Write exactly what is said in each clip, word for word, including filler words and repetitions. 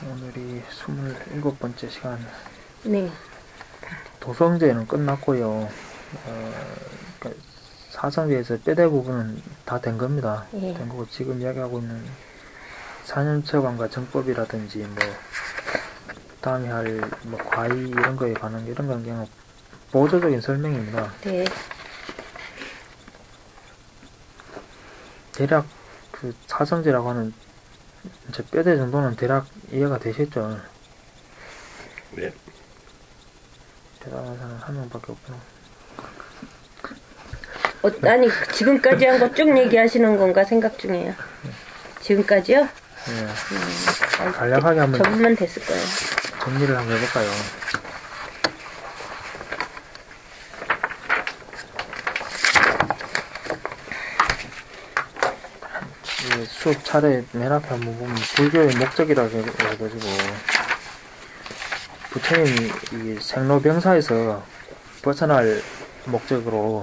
오늘이 스물일곱 번째 시간. 네. 도성제는 끝났고요. 어, 그러니까 사성제에서 뼈대 부분은 다 된 겁니다. 예. 된 거고 지금 이야기하고 있는 사념처관과 정법이라든지 뭐 다음에 할 뭐 과의 이런 거에 관한 이런 건 그냥 보조적인 설명입니다. 네. 대략 그 사성제라고 하는 이제 뼈대 정도는 대략 이해가 되셨죠? 네. 대단한 사람 한 명밖에 없구나. 어, 아니, 지금까지 한 거 쭉 얘기하시는 건가 생각 중이에요. 지금까지요? 네. 음, 간략하게 한번 접으면 됐을 거예요. 정리를 한번 해볼까요? 이 수업 차례 맨 앞에 한번 보면 불교의 목적이라고 해가지고 부처님이 이 생로병사에서 벗어날 목적으로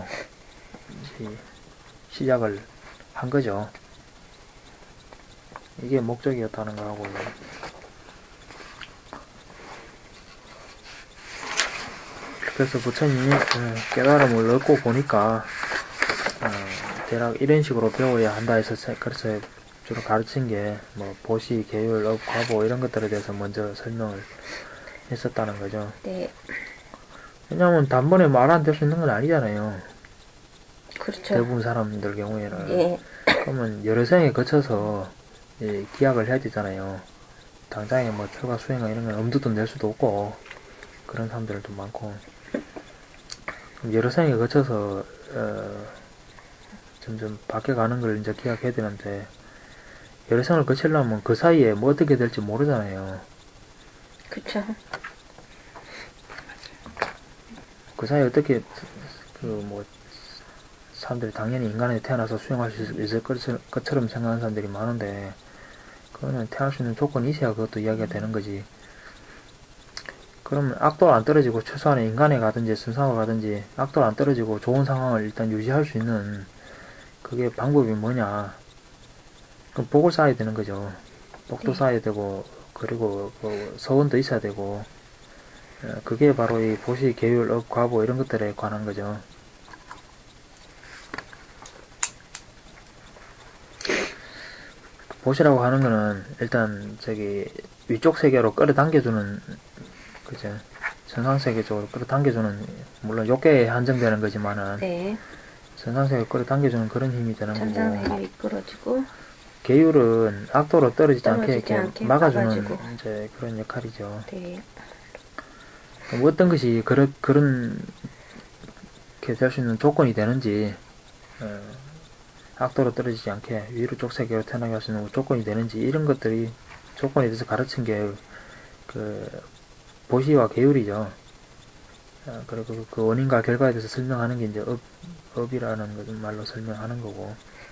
시작을 한 거죠. 이게 목적이었다는 거하고 그래서 부처님이 깨달음을 얻고 보니까 어, 대략 이런 식으로 배워야 한다 해서 그래서 주로 가르친 게 뭐 보시, 계율, 업, 과보 이런 것들에 대해서 먼저 설명을 했었다는 거죠. 네. 왜냐하면 단번에 말 안 될 수 있는 건 아니잖아요. 그렇죠. 대부분 사람들 경우에는. 예. 그러면 여러 생에 거쳐서 예, 기약을 해야 되잖아요. 당장에 뭐 출가 수행이나 이런 건 엄두도 낼 수도 없고 그런 사람들도 많고 그럼 여러 생에 거쳐서 어, 점점 바뀌어가는 걸 이제 기약해야 되는데 여러 생을 거치려면 그 사이에 뭐 어떻게 될지 모르잖아요. 그쵸. 그 사이에 어떻게 그 뭐 사람들이 당연히 인간에 태어나서 수행할 수 있을 것처럼 생각하는 사람들이 많은데 그거는 태어날 수 있는 조건이 있어야 그것도 이야기가 되는 거지. 그러면 악도가 안 떨어지고 최소한 인간에 가든지 선상에 가든지 악도가 안 떨어지고 좋은 상황을 일단 유지할 수 있는 그게 방법이 뭐냐. 그럼 복을 쌓아야 되는 거죠. 복도 네. 쌓아야 되고 그리고 그 서원도 있어야 되고 그게 바로 이 보시, 계율, 업, 과보 이런 것들에 관한 거죠. 보시라고 하는 거는 일단 저기 위쪽 세계로 끌어당겨주는 그죠. 선상세계 쪽으로 끌어당겨주는 물론 욕계에 한정되는 거지만은 네. 선상세계로 끌어당겨주는 그런 힘이 되는 거고 천상세계 이끌어주고 계율은 악도로 떨어지지 않게 떨어지지 이렇게 않게 막아주는 막아주고. 이제 그런 역할이죠. 네. 그럼 어떤 것이 그런 그런 게 될 수 있는 조건이 되는지 어, 악도로 떨어지지 않게 위로 쪽 세계로 태어나게 할 수 있는 조건이 되는지 이런 것들이 조건에 대해서 가르친 게 그 보시와 계율이죠. 어, 그리고 그 원인과 결과에 대해서 설명하는 게 이제 업, 업이라는 말로 설명하는 거고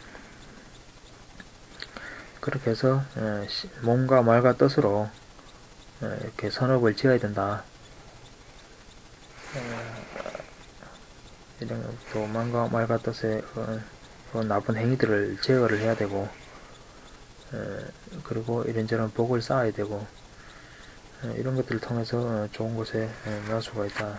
그렇게 해서 에, 시, 몸과 말과 뜻으로 에, 이렇게 선업을 지어야 된다. 에, 이런 또 마음과 말과 뜻에 어, 어, 나쁜 행위들을 제어를 해야 되고 에, 그리고 이런저런 복을 쌓아야 되고 에, 이런 것들을 통해서 어, 좋은 곳에 날 수가 있다.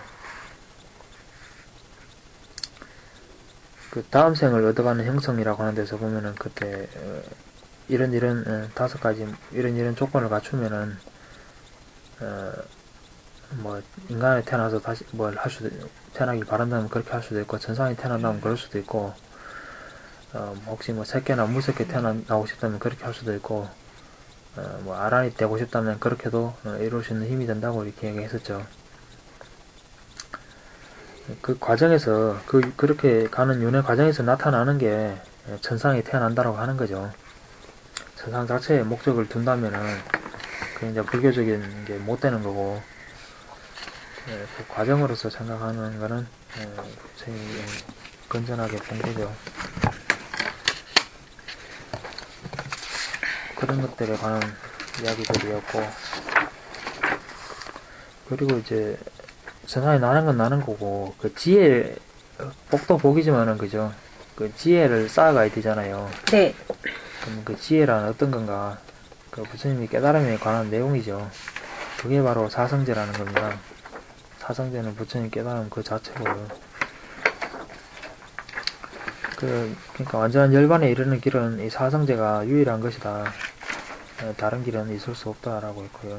그 다음 생을 얻어가는 형성이라고 하는 데서 보면은 그때 어, 이런 이런 어, 다섯 가지 이런 이런 조건을 갖추면은 어, 뭐 인간에 태어나서 다시 뭘 할 수도 태어나길 바란다면 그렇게 할 수도 있고 천상에 태어난다면 그럴 수도 있고 어, 혹시 뭐 새끼나 무새끼 태어나고 싶다면 그렇게 할 수도 있고 어, 뭐 아란이 되고 싶다면 그렇게도 어, 이룰 수 있는 힘이 된다고 이렇게 얘기했었죠. 그 과정에서 그 그렇게 가는 윤회 과정에서 나타나는 게 천상에 태어난다라고 하는 거죠. 천상 자체의 목적을 둔다면은 그 이제 불교적인 게 못 되는 거고 예, 그 과정으로서 생각하는 거는 제일 예, 건전하게 본 거죠. 그런 것들에 관한 이야기들이었고 그리고 이제 세상에 나는 건 나는 거고 그 지혜 복도 복이지만은 그죠. 그 지혜를 쌓아가야 되잖아요. 네. 그럼 그 지혜란 어떤 건가? 그 부처님이 깨달음에 관한 내용이죠. 그게 바로 사성제라는 겁니다. 사성제는 부처님 깨달음 그 자체고요. 그, 그러니까 완전한 열반에 이르는 길은 이 사성제가 유일한 것이다. 다른 길은 있을 수 없다라고 했고요.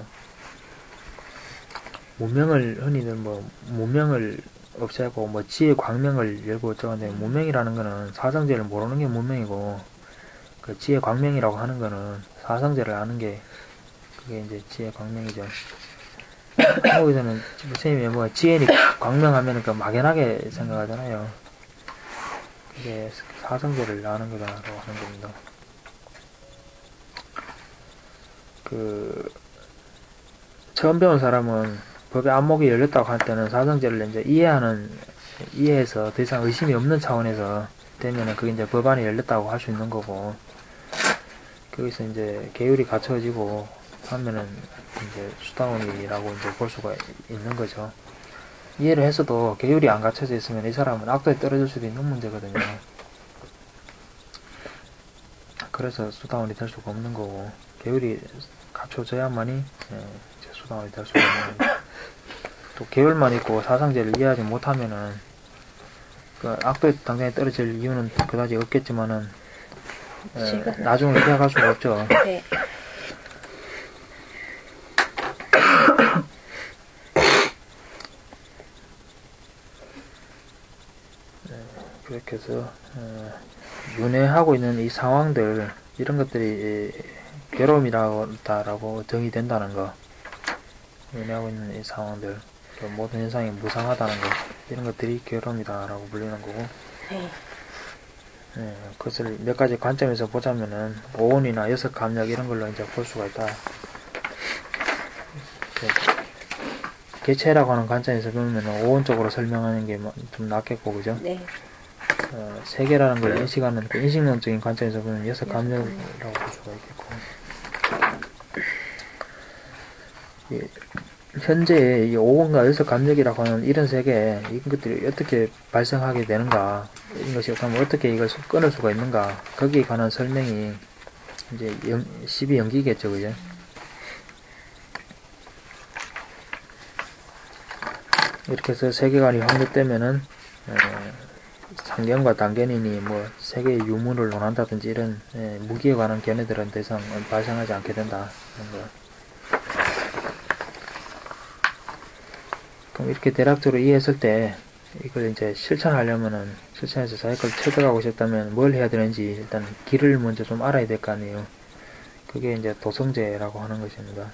문명을 흔히들 뭐 문명을 없애고 뭐 지혜 광명을 열고 어쩌는데, 문명이라는 거는 사성제를 모르는 게 문명이고, 그 지혜 광명이라고 하는 거는 사성제를 아는 게 그게 이제 지혜 광명이죠. 한국에서는 부처님이 뭐 지혜니 광명하면 그 막연하게 생각하잖아요. 그게 사성제를 아는 거다라고 하는 겁니다. 그 처음 배운 사람은 법의 안목이 열렸다고 할 때는 사성제를 이제 이해하는, 이해해서 더 이상 의심이 없는 차원에서 되면은 그게 이제 법안이 열렸다고 할 수 있는 거고, 거기서 이제 계율이 갖춰지고 하면은 이제 수다원이라고 이제 볼 수가 있는 거죠. 이해를 했어도 계율이 안 갖춰져 있으면 이 사람은 악도에 떨어질 수도 있는 문제거든요. 그래서 수다원이 될 수가 없는 거고, 계율이 갖춰져야만이 예, 이제 수다원이 될 수가 있는 거죠. 또 계율만 있고 사상제를 이해하지 못하면은 그 악도에 당장에 떨어질 이유는 그다지 없겠지만은 예, 나중을 피해갈 수가 없죠. 네. 그렇게 해서 어, 윤회하고 있는 이 상황들, 이런 것들이 괴로움이라고 정의된다는 거, 윤회하고 있는 이 상황들, 모든 현상이 무상하다는 거, 이런 것들이 괴로움이다라고 불리는 거고, 네. 예, 그것을 몇 가지 관점에서 보자면은 오온이나 여섯 감력 이런 걸로 이제 볼 수가 있다. 개체라고 하는 관점에서 보면 오온 쪽으로 설명하는 게 좀 낫겠고, 그죠? 네. 어, 세계라는 걸 인식하는 그 인식론적인 관점에서 보면 여섯 감력이라고 볼 수가 있겠고, 예, 현재 이 오온과 여섯 감력이라고 하는 이런 세계, 이것들이 어떻게 발생하게 되는가, 이것이 그럼 어떻게 이걸 끊을 수가 있는가, 거기에 관한 설명이 이제 영, 십이 연기겠죠, 그죠? 이렇게 해서 세계관이 확립되면은 에, 상견과 단견이니 뭐 세계의 유무를 논한다든지 이런 에, 무기에 관한 견해들은 더 이상 발생하지 않게 된다. 이런 거. 그럼 이렇게 대략적으로 이해했을 때 이걸 이제 실천하려면은, 실천해서 자기 걸 체득하고 싶다면 뭘 해야 되는지 일단 길을 먼저 좀 알아야 될 거 아니에요. 그게 이제 도성제라고 하는 것입니다.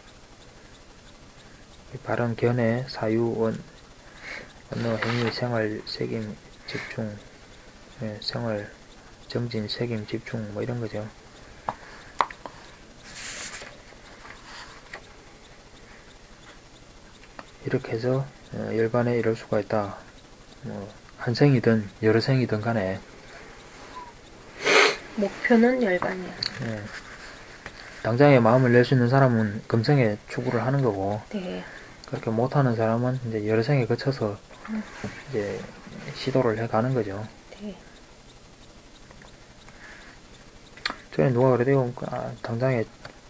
바른 견해, 사유, 원, 언어, 행위, 생활, 책임, 집중, 예, 생활, 정진, 책임, 집중, 뭐 이런 거죠. 이렇게 해서 어, 열반에 이럴 수가 있다. 뭐 한 생이든 여러 생이든 간에 목표는 열반이야. 예, 당장에 마음을 낼 수 있는 사람은 금생에 추구를 하는 거고, 네. 그렇게 못하는 사람은 이제 여러 생에 거쳐서 음. 이제 시도를 해가는 거죠. 네. 전에 누가 그래도 아, 당장에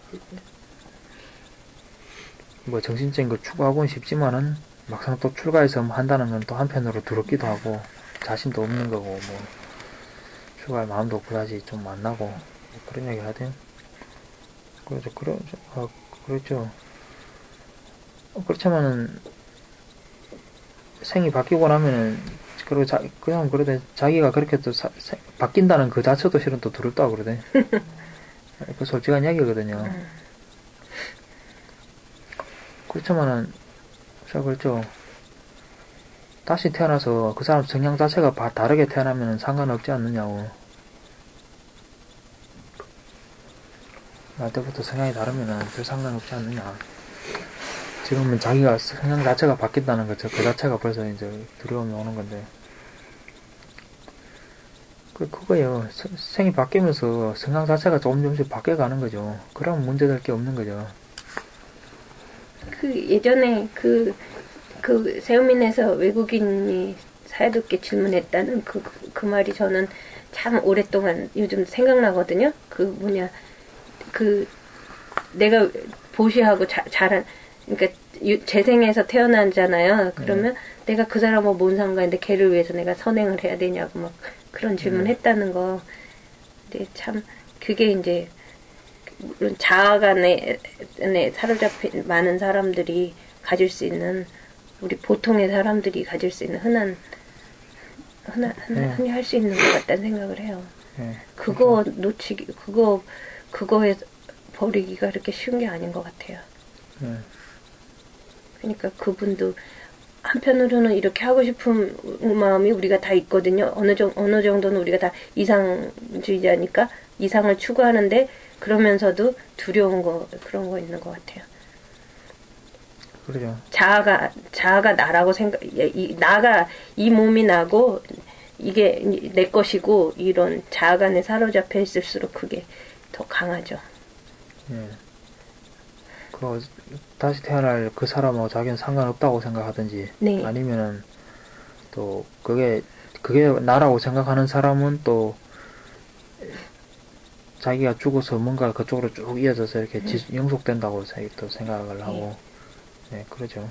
뭐 정신적인 걸 추구하고는 싶지만은 막상 또 출가해서 한다는 건 또 한편으로 두렵기도 하고 자신도 없는 거고, 뭐 출가할 마음도 그다지 좀 안 나고, 뭐 그런 얘기 하대요. 그렇죠. 그러, 아, 그렇죠. 그렇지만은 생이 바뀌고 나면은 그리고 자, 그냥 그러대 자기가 그렇게 또 사, 세, 바뀐다는 그 자체도 실은 또 두렵다고 그러대. 그 솔직한 이야기거든요. 음. 그렇지만은 자 그렇죠. 다시 태어나서 그 사람 성향 자체가 바, 다르게 태어나면 상관없지 않느냐고. 날 때부터 성향이 다르면은 별 상관없지 않느냐. 지금은 자기가 성향 자체가 바뀐다는 거죠. 그 자체가 벌써 이제 두려움이 오는 건데. 그, 그거예요. 서, 생이 바뀌면서 성향 자체가 조금 조금씩 바뀌어가는 거죠. 그러면 문제될 게 없는 거죠. 그 예전에 그, 그 세우민에서 외국인이 사회독게 질문했다는 그, 그, 그 말이 저는 참 오랫동안 요즘 생각나거든요. 그 뭐냐, 그 내가 보시하고 자, 잘한, 그러니까 유- 재생해서 태어나잖아요. 그러면 네. 내가 그 사람하고 뭔 상관인데 걔를 위해서 내가 선행을 해야 되냐고 막 그런 질문 네. 했다는 거. 근데 참 그게 이제 물론 자아간에 에 사로잡힌 많은 사람들이 가질 수 있는 우리 보통의 사람들이 가질 수 있는 흔한 흔한, 흔한 네. 흔히 할 수 있는 것 같다는 생각을 해요. 예. 그거 놓치기 그거 그거에 버리기가 그렇게 쉬운 게 아닌 것 같아요. 예. 그러니까 그분도 한편으로는 이렇게 하고 싶은 마음이 우리가 다 있거든요. 어느 정 어느 정도는 우리가 다 이상주의자니까 이상을 추구하는데 그러면서도 두려운 거 그런 거 있는 것 같아요. 그러죠. 자아가 자아가 나라고 생각 이 나가 이 몸이 나고 이게 내 것이고 이런 자아간에 사로잡혀 있을수록 그게 더 강하죠. 예. 그 다시 태어날 그 사람하고 자기는 상관없다고 생각하든지 네. 아니면은 또 그게 그게 나라고 생각하는 사람은 또 자기가 죽어서 뭔가 그쪽으로 쭉 이어져서 이렇게 지, 영속된다고 세- 또 생각을 하고 네 그러죠.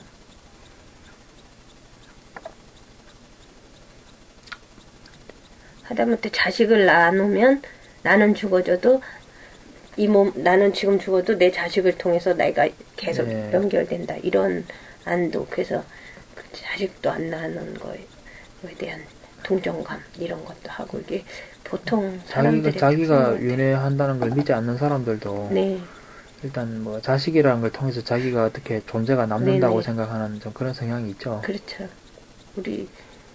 하다못해 자식을 낳아놓으면 나는 죽어져도 이 몸 나는 지금 죽어도 내 자식을 통해서 내가 계속 네. 연결된다 이런 안도 그래서 그 자식도 안 낳는 거에 대한 동정감 이런 것도 하고 이게 보통 자기가 사람들의 자기가 특성인 것 같아요. 윤회한다는 걸 믿지 않는 사람들도 네, 일단 뭐 자식이라는 걸 통해서 자기가 어떻게 존재가 남는다고 네네. 생각하는 좀 그런 성향이 있죠. 그렇죠. 우리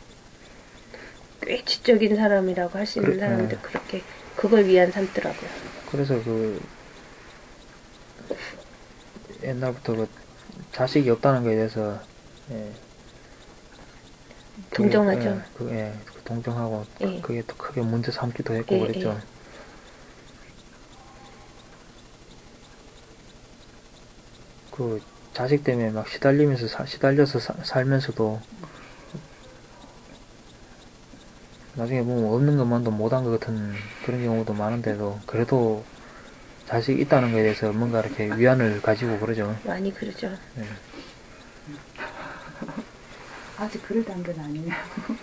꽤 지적인 사람이라고 할 수 있는 그래, 사람들 네. 그렇게 그걸 위한 삼더라고요. 그래서 그 옛날부터 그 자식이 없다는 거에 대해서 예, 그게, 동정하죠. 예, 그, 예, 그 동정하고 예. 그게 또 크게 문제 삼기도 했고 예, 그랬죠. 예. 그 자식 때문에 막 시달리면서 사- 시달려서 사- 살면서도 나중에 보면 없는 것만도 못한 것 같은 그런 경우도 많은데도 그래도 자식 있다는 거에 대해서 뭔가 이렇게 위안을 가지고 그러죠. 많이 그러죠. 예. 아직 그럴 단계는 아니냐.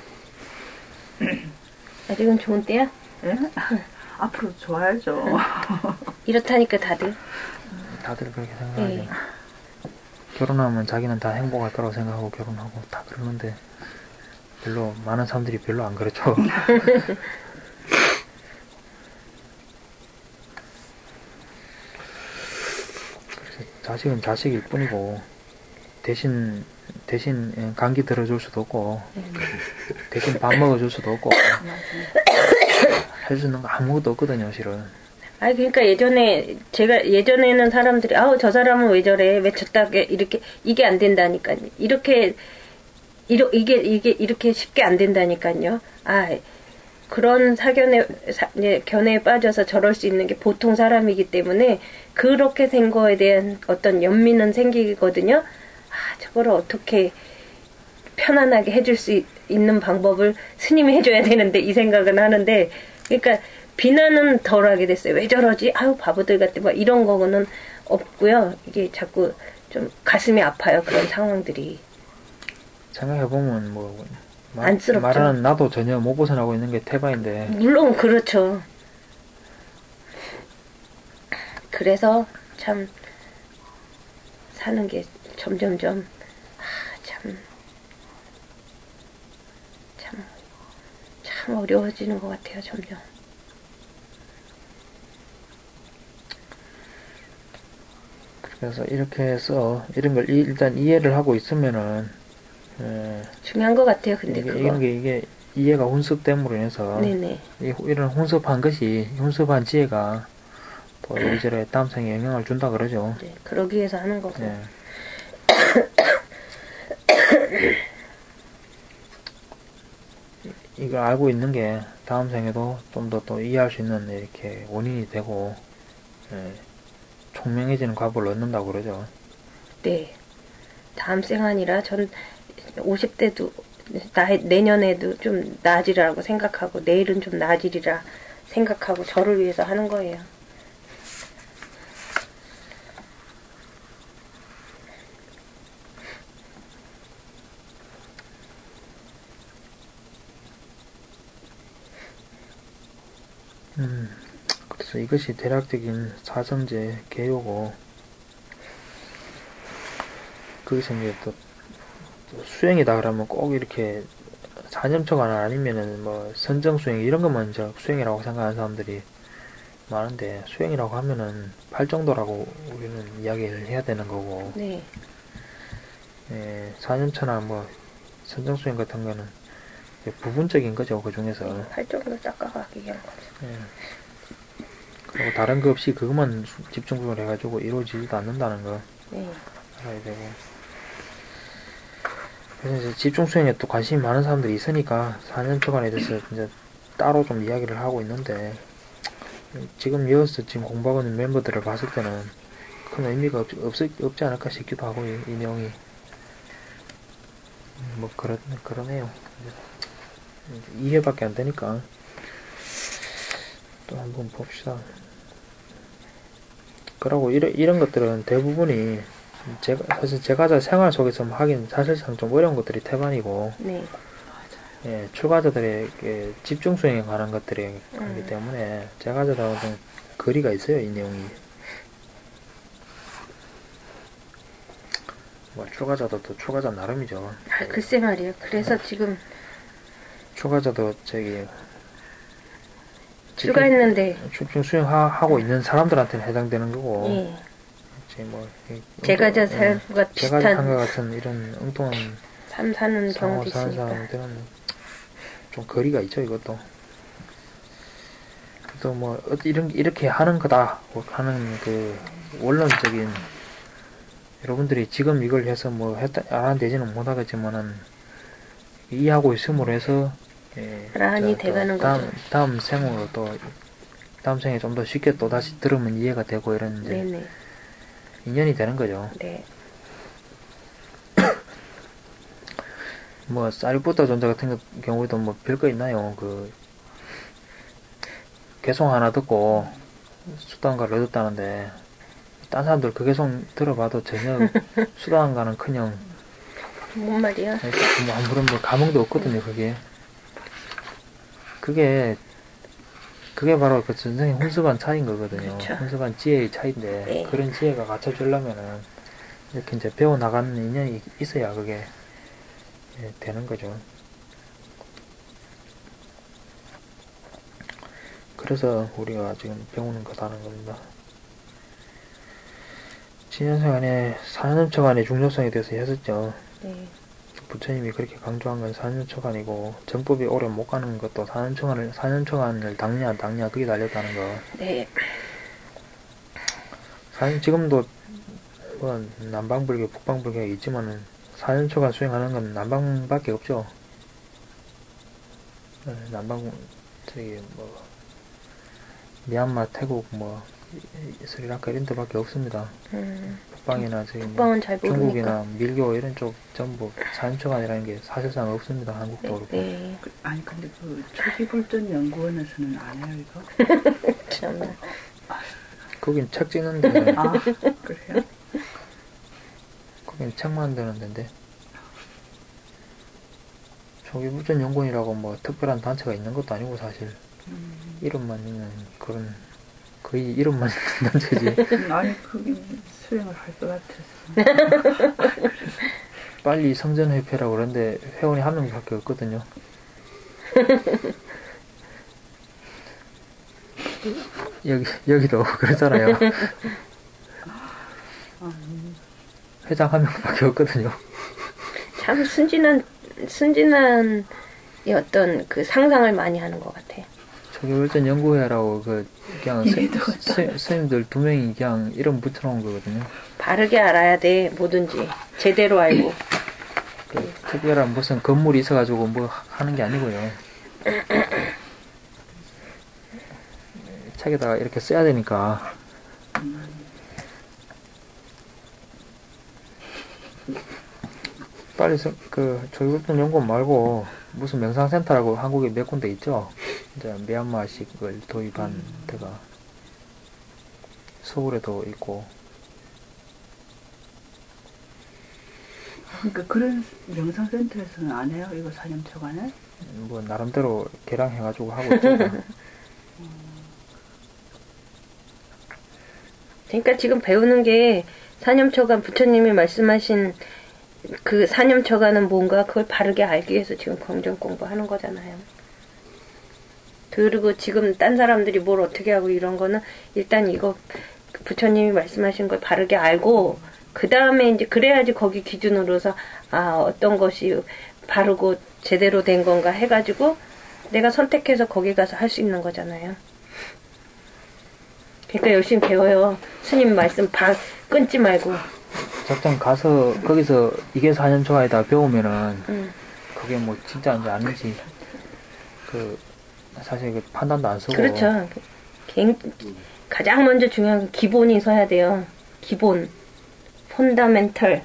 아직은 좋은 때야? 예? 앞으로 좋아야죠. 이렇다니까 다들. 다들 그렇게 생각하죠. 예. 결혼하면 자기는 다 행복할 거라고 생각하고 결혼하고 다 그러는데 별로 많은 사람들이 별로 안 그렇죠. 그래서 자식은 자식일 뿐이고 대신 대신 예, 감기 들어줄 수도 없고 대신 밥 먹어줄 수도 없고 할 수 있는 거 아무것도 없거든요, 실은. 아니 그러니까 예전에 제가 예전에는 사람들이 아우 저 사람은 왜 저래 왜 저따게 이렇게 이게 안 된다니까 이렇게 이러, 이게 이게 이렇게 쉽게 안 된다니까요. 아 그런 사견에 사, 이제 견해에 빠져서 저럴 수 있는 게 보통 사람이기 때문에 그렇게 된 거에 대한 어떤 연민은 생기거든요. 아 저거를 어떻게 편안하게 해줄 수 있, 있는 방법을 스님이 해줘야 되는데 이 생각은 하는데 그러니까 비난은 덜 하게 됐어요. 왜 저러지? 아유 바보들 같아. 뭐 이런 거는 없고요. 이게 자꾸 좀 가슴이 아파요. 그런 상황들이. 생각해보면 뭐 말, 안쓰럽죠. 말하는 나도 전혀 못 벗어나고 있는 게 태바인데 물론 그렇죠. 그래서 참 사는 게 점점점 아, 참, 참, 참 어려워지는 것 같아요. 점점. 그래서 이렇게 해서 이런 걸 이- 일단 이해를 하고 있으면은 예, 중요한 것 같아요. 근데 이게, 그거. 이런 게 이게 이해가 혼습됨으로 인해서 네네. 이, 이런 혼습한 것이 혼습한 지혜가 또 이리저리 다음 생에 영향을 준다 그러죠. 네, 그러기 위해서 하는 거고. 예. 이걸 알고 있는 게 다음 생에도 좀 더 또 이해할 수 있는 이렇게 원인이 되고 예, 총명해지는 과보를 얻는다고 그러죠. 네. 다음 생 아니라 전 오십 대도 내년에도 좀 나아지라고 생각하고 내일은 좀 나아지리라 생각하고 저를 위해서 하는 거예요. 음, 그래서 이것이 대략적인 사정제 개요고, 거기서 이제 또, 또 수행이다 그러면 꼭 이렇게 사 년 초과는 아니면은 뭐 선정 수행 이런 것만 이제 수행이라고 생각하는 사람들이 많은데, 수행이라고 하면은 팔 정도라고 우리는 이야기를 해야 되는 거고, 네. 예, 사 년 차나 뭐 선정 수행 같은 거는 이제 부분적인 거죠, 그 중에서. 팔 정도 깎아가기 위한 거죠. 예. 그리고 다른 거 없이 그것만 집중적으로 해가지고 이루어지지도 않는다는 거 네. 알아야 되고. 그래서 이제 집중 수행에 또 관심이 많은 사람들이 있으니까 사 년 초간에 대해서 이제 따로 좀 이야기를 하고 있는데, 지금 이어서 지금 공부하고 있는 멤버들을 봤을 때는 큰 의미가 없, 없, 없지 않을까 싶기도 하고, 이, 이 내용이. 뭐, 그러, 그러네요. 이 회밖에 안 되니까. 또 한번 봅시다. 그러고 이런, 이런 것들은 대부분이 제가, 사실 제가자 생활 속에서 하긴 사실상 좀 어려운 것들이 태반이고, 네. 예, 출가자들에게 집중 수행에 관한 것들이 음. 하기 때문에 제가자들하고 좀 거리가 있어요, 이 내용이. 뭐, 출가자도 또 출가자 나름이죠. 아, 글쎄 말이에요. 그래서 지금 출가자도 저기, 출가했는데, 집중 수행하고 있는 사람들한테는 해당되는 거고, 예. 이제 뭐, 이 제가자 엉뚱- 삶과 예, 제가자 삶과 비슷한 같은 이런 엉뚱한 삶 사는 상황을 경우도 사는 있으니까. 사람들은 좀 거리가 있죠, 이것도. 그래서 뭐, 어, 이런, 이렇게 하는 거다 하는 그, 원론적인, 여러분들이 지금 이걸 해서 뭐, 했다, 알아내지는 못하겠지만은, 이해하고 있음으로 해서, 예, 나란히 자, 또 돼가는 다음, 거죠. 다음 생으로 또, 다음 생에 좀 더 쉽게 또 다시 들으면 이해가 되고, 이런 이제, 네네. 인연이 되는 거죠. 네. 뭐, 사리부타 존재 같은 거- 경우에도 뭐, 별거 있나요? 그, 개송 하나 듣고, 수단가를 얻었다는데, 딴 사람들 그 개송 들어봐도 전혀 수단가는 커녕, 뭔 말이야? 뭐, 아무런 뭐, 감흥도 없거든요, 그게. 그게, 그게 바로 그 전생의 훈수관 차이인 거거든요. 그쵸. 훈수관 지혜의 차이인데, 네. 그런 지혜가 갖춰주려면은, 이렇게 이제 배워나가는 인연이 있어야 그게, 예, 되는 거죠. 그래서 우리가 지금 배우는 거다는 겁니다. 진연생안에 사 년 초간의 중요성에 대해서 했었죠. 네. 부처님이 그렇게 강조한 건 사 년 초간이고, 정법이 오래 못 가는 것도 사 년 초간을, 사 년 초간을 당냐, 당냐, 그게 달렸다는 거. 네. 사실 지금도, 뭐, 남방불교, 북방불교가 있지만은, 사 년 초간 수행하는 건 남방밖에 없죠. 네, 남방, 저기, 뭐, 미얀마, 태국, 뭐, 스리랑카 이런 데밖에 없습니다. 음, 북방이나 저기, 뭐 북방은 잘 모르니까. 중국이나 밀교 이런 쪽 전부 사 년 초간이라는 게 사실상 없습니다. 한국도 그렇고. 네. 그- 아니 근데 그 초기불전 연구원에서는 안 해요 이거? 참나. 거긴 책 찍는데, 아 그래요? 거긴 책 만드는 데인데. 초기불전 연구원이라고 뭐 특별한 단체가 있는 것도 아니고 사실 음, 이름만 있는 그런 거의 이름만 있는 단체지. 음, 아니 그게 수행을 할 것 같아서. 빨리 성전회패라고 그러는데 회원이 한 명밖에 없거든요. 여기 여기도 그렇잖아요. 음, 회장 한 명밖에 없거든요. 참 순진한, 순진한 이 어떤 그 상상을 많이 하는 것 같아요. 초기불전 연구회라고 그 그냥 스, 이해도 스, 스님들 두 명이 그냥 이름 붙여놓은 거거든요. 바르게 알아야 돼, 뭐든지. 제대로 알고. 그 특별한 무슨 건물이 있어가지고 뭐 하는 게 아니고요. 책에다가 이렇게 써야 되니까. 빨리 서, 그 초기불전 연구원 말고 무슨 명상센터라고 한국에 몇 군데 있죠. 이제 미얀마식을 도입한 데가 서울에도 있고. 그러니까 그런 명상센터에서는 안 해요 이거 사 년 초간에? 뭐 나름대로 개량해가지고 하고 있죠. 그러니까 지금 배우는 게 사념처간 부처님이 말씀하신 그 사념처간은 뭔가 그걸 바르게 알기 위해서 지금 경전 공부하는 거잖아요. 그리고 지금 딴 사람들이 뭘 어떻게 하고 이런 거는 일단 이거 부처님이 말씀하신 걸 바르게 알고 그 다음에 이제 그래야지 거기 기준으로서 아 어떤 것이 바르고 제대로 된 건가 해가지고 내가 선택해서 거기 가서 할 수 있는 거잖아요. 그러니까 열심히 배워요. 스님 말씀 바, 끊지 말고. 작전 가서 거기서 이게 사념초가에다 배우면은 음. 그게 뭐 진짜인지 아닌지 그 사실 그 판단도 안 쓰고. 그렇죠. 갱, 가장 먼저 중요한 건 기본이 서야 돼요. 기본. 폰다멘털.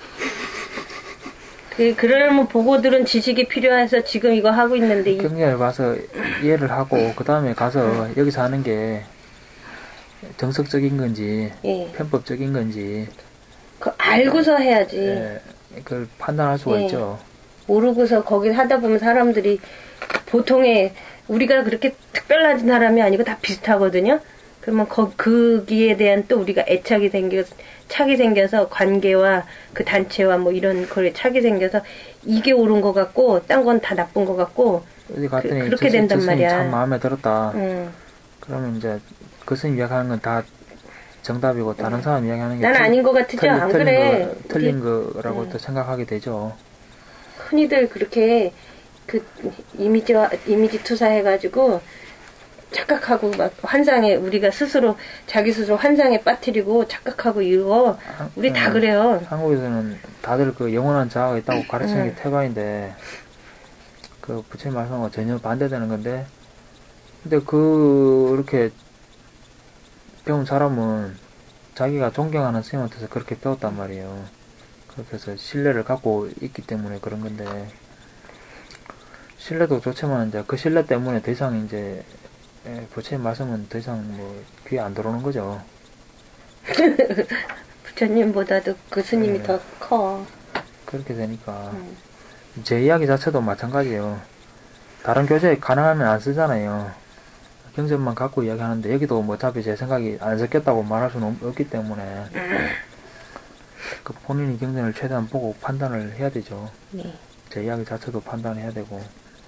그, 그러려면 보고 들은 지식이 필요해서 지금 이거 하고 있는데. 이, 경전을 봐서 이해를 하고 그 다음에 가서 음. 여기서 하는 게 정석적인 건지 예. 편법적인 건지 그 알고서 해야지. 예, 그걸 판단할 수가 예. 있죠. 모르고서 거기 하다 보면 사람들이 보통의 우리가 그렇게 특별한 사람이 아니고 다 비슷하거든요. 그러면 거, 거기에 대한 또 우리가 애착이 생겨 착이 생겨서 관계와 그 단체와 뭐 이런 거에 착이 생겨서 이게 옳은 것 같고 딴 건 다 나쁜 것 같고 어디 갔더니 그, 그렇게 저, 된단 저 스님 말이야. 참 마음에 들었다. 응. 그러면 이제 그 스님 이야기하는 건 다 정답이고 다른 사람 이야기하는 게 난 틀- 아닌 것 같으죠? 틀린, 안 틀린 그래. 거, 틀린 우리- 거라고 응. 또 생각하게 되죠. 흔히들 그렇게 그 이미지와 이미지 투사해가지고 착각하고 막 환상에 우리가 스스로 자기 스스로 환상에 빠뜨리고 착각하고 이거 우리 다 응. 그래요. 한국에서는 다들 그 영원한 자아가 있다고 가르치는 응. 게 태반인데 그 부처님 말씀하고 전혀 반대되는 건데 근데 그 이렇게 배운 사람은 자기가 존경하는 스님한테서 그렇게 배웠단 말이에요. 그렇게 해서 신뢰를 갖고 있기 때문에 그런 건데 신뢰도 좋지만 이제 그 신뢰 때문에 더 이상 이제 예, 부처님 말씀은 더 이상 뭐 귀에 안 들어오는 거죠. 부처님보다도 그 스님이 네. 더 커. 그렇게 되니까 응. 제 이야기 자체도 마찬가지예요. 다른 교재에 가능하면 안 쓰잖아요. 경전만 갖고 이야기하는데 여기도 뭐 어차피 제 생각이 안 섞였다고 말할 수는 없- 없기 때문에 그 본인이 경전을 최대한 보고 판단을 해야 되죠. 네. 제 이야기 자체도 판단해야 되고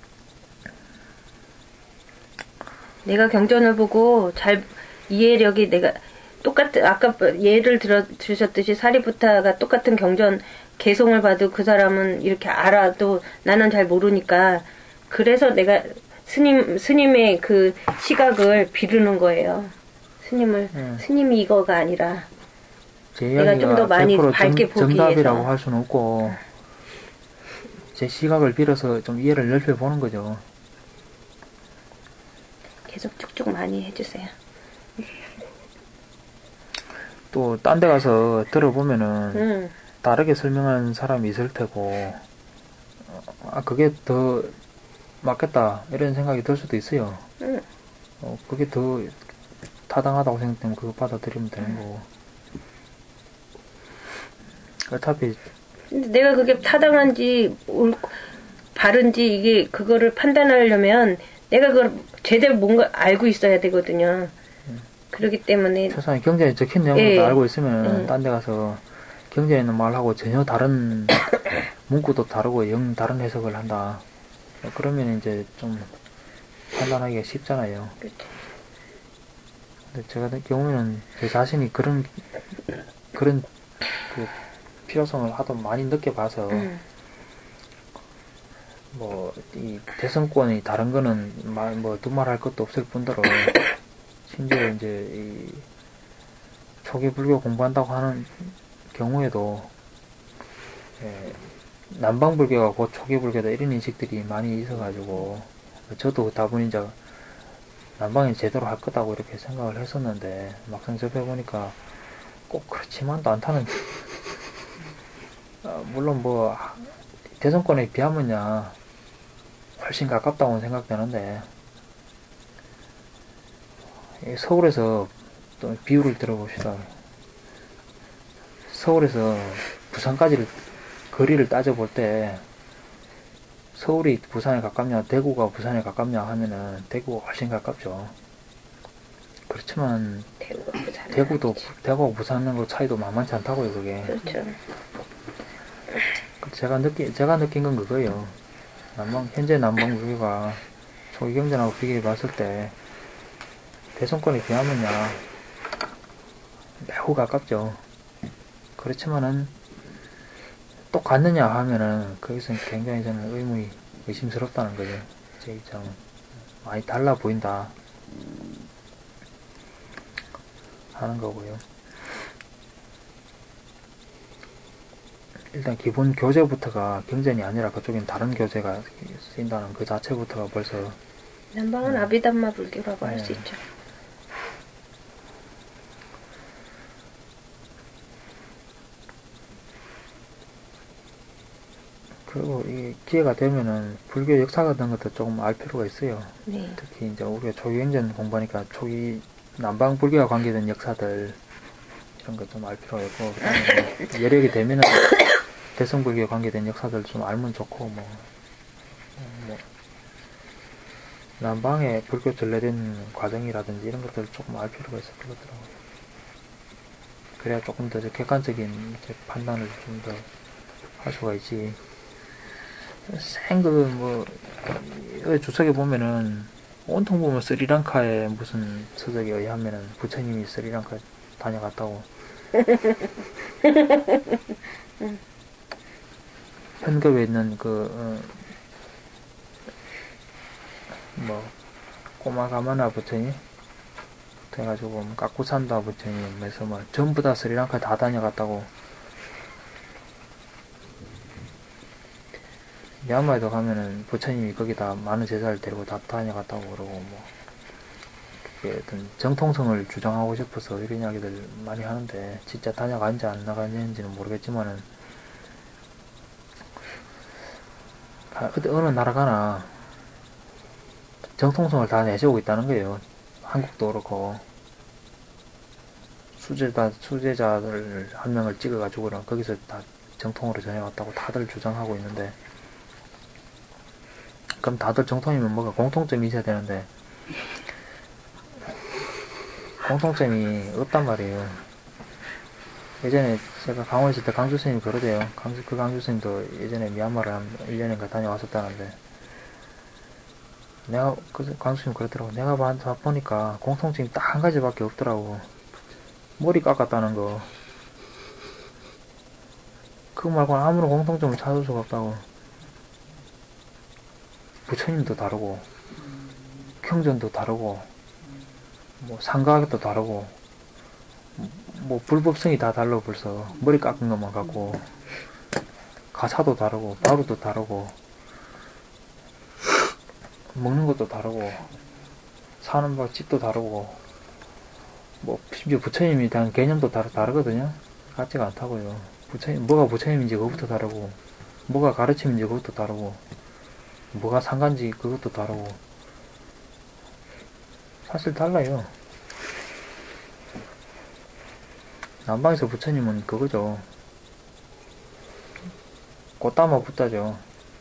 내가 경전을 보고 잘 이해력이 내가 똑같은 아까 예를 들어 주셨듯이 사리부타가 똑같은 경전 개송을 봐도 그 사람은 이렇게 알아도 나는 잘 모르니까 그래서 내가 스님 스님의 그 시각을 비르는 거예요. 스님을 네. 스님이 이거가 아니라 제 내가 이야기가 좀더 많이 백 퍼센트 밝게 정, 보기 정답이라고 위해서. 할 수는 없고 제 시각을 빌어서 좀 이해를 넓혀보는 거죠. 계속 쭉쭉 많이 해주세요. 또 딴 데 가서 들어보면은 응. 다르게 설명하는 사람이 있을 테고 아 그게 더 맞겠다 이런 생각이 들 수도 있어요. 응. 어, 그게 더 타당하다고 생각되면 그거 받아들이면 되는 거고 어차피 근데 내가 그게 타당한지 옳, 바른지 이게 그거를 판단하려면 내가 그걸 제대로 뭔가 알고 있어야 되거든요. 그렇기 때문에 세상에 경전에 적힌 내용을 예. 다 알고 있으면 음. 딴 데 가서 경전에 있는 말하고 전혀 다른 문구도 다르고 영 다른 해석을 한다. 그러면 이제 좀 판단하기가 쉽잖아요. 그렇죠. 근데 제가 같은 경우에는 제 자신이 그런 그런 그 필요성을 하도 많이 느껴봐서 음. 뭐 이 대선권이 다른 거는 말 뭐 두말할 것도 없을 뿐더러 심지어 이제 이 초기 불교 공부한다고 하는 경우에도 예, 남방 불교가 곧 초기 불교다 이런 인식들이 많이 있어가지고 저도 다분히 이제 남방이 제대로 할 거다고 이렇게 생각을 했었는데 막상 접해보니까 꼭 그렇지만도 않다는 어, 물론 뭐 대선권에 비하면야 훨씬 가깝다고 생각되는데 서울에서 또 비율을 들어봅시다. 서울에서 부산까지를 거리를 따져볼 때 서울이 부산에 가깝냐 대구가 부산에 가깝냐 하면은 대구가 훨씬 가깝죠. 그렇지만 대구가 부산. 대구도 대구하고 부산하고 차이도 만만치 않다고요, 그게. 그렇죠. 제가 느끼 제가 느낀 건 그거예요. 남방 현재 남방 불교가 초기 경전하고 비교해 봤을 때 대성권에 비하면야 매우 가깝죠. 그렇지만은 똑같느냐 하면은 거기서 굉장히 저는 의문이 의심스럽다는 거죠. 제 입장은 많이 달라 보인다 하는 거고요. 일단 기본 교재부터가 경전이 아니라 그쪽엔 다른 교재가 쓰인다는 그 자체부터가 벌써 남방은 네. 아비담마 불교라고 할 수 네. 있죠. 그리고 이 기회가 되면은 불교 역사 같은 것도 조금 알 필요가 있어요. 네. 특히 이제 우리가 초기행전 공부하니까 초기 남방 불교와 관계된 역사들 이런 것 좀 알 필요가 있고 그다음에 뭐 여력이 되면은 대성 불교와 관계된 역사들 좀 알면 좋고 뭐, 뭐 남방의 불교 전래된 과정이라든지 이런 것들 조금 알 필요가 있을 것 같더라고요. 그래야 조금 더 객관적인 이제 판단을 좀 더 할 수가 있지. 생그 뭐 주석에 보면은 온통 보면 스리랑카의 무슨 서적에 의하면은 부처님이 스리랑카 다녀갔다고. 현급에 있는 그 뭐 꼬마가마나 부처님 돼가지고 뭐 까꾸산다 부처님에서 뭐 전부 다 스리랑카 다 다녀갔다고. 미얀마에도 가면은 부처님이 거기다 많은 제자를 데리고 다 다녀갔다고 그러고 뭐 그게 어떤 정통성을 주장하고 싶어서 이런 이야기들 많이 하는데 진짜 다녀간지 안 나가는지는 모르겠지만은 어디 어느 나라 가나 정통성을 다 내세우고 있다는 거예요. 한국도 그렇고 수제자 수제자들 한 명을 찍어가지고는 거기서 다 정통으로 전해왔다고 다들 주장하고 있는데. 그럼 다들 정통이면 뭐가 공통점이 있어야 되는데 공통점이 없단 말이에요. 예전에 제가 강원 있을 때 강주 스님이 그러대요. 강주, 그 강주 스님도 예전에 미얀마를 한 일 년인가 다녀왔었다는데 내가 그 강주 스님 그러더라고. 내가 봐, 보니까 공통점이 딱 한 가지밖에 없더라고. 머리 깎았다는 거. 그거 말고는 아무런 공통점을 찾을 수가 없다고. 부처님도 다르고 경전도 다르고 뭐 상가도 다르고 뭐 불법성이 다 달라. 벌써 머리 깎은 것만 갖고 가사도 다르고 바루도 다르고 먹는 것도 다르고 사는 법 집도 다르고 뭐 심지어 부처님에 대한 개념도 다르, 다르거든요. 같지가 않다고요. 부처님 뭐가 부처님인지 그것부터 다르고 뭐가 가르침인지 그것도 다르고 뭐가 상관지 그것도 다르고 사실 달라요. 남방에서 부처님은 그거죠. 꽃다마 붓다죠.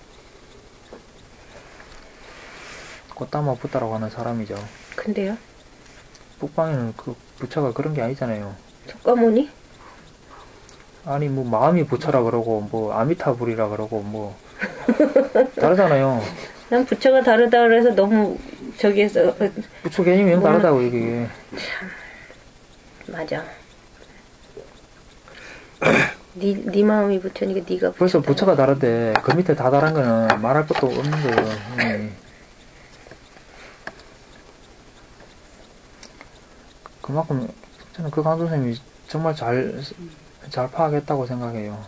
꽃다마 붓다라고 하는 사람이죠. 근데요? 북방에는 그 부처가 그런 게 아니잖아요. 석가모니? 아니 뭐 마음이 부처라 그러고 뭐 아미타불이라 그러고 뭐 다르잖아요. 난 부처가 다르다 그래서 너무 저기에서 부처 개념이 영 다르다고 이게. 맞아. 네, 네 마음이 부처니까 네가 벌써 부처다. 부처가 다른데 그 밑에 다 다른 거는 말할 것도 없는 거예요. 음. 그만큼 저는 그 강도 선생님이 정말 잘, 잘 파악했다고 생각해요.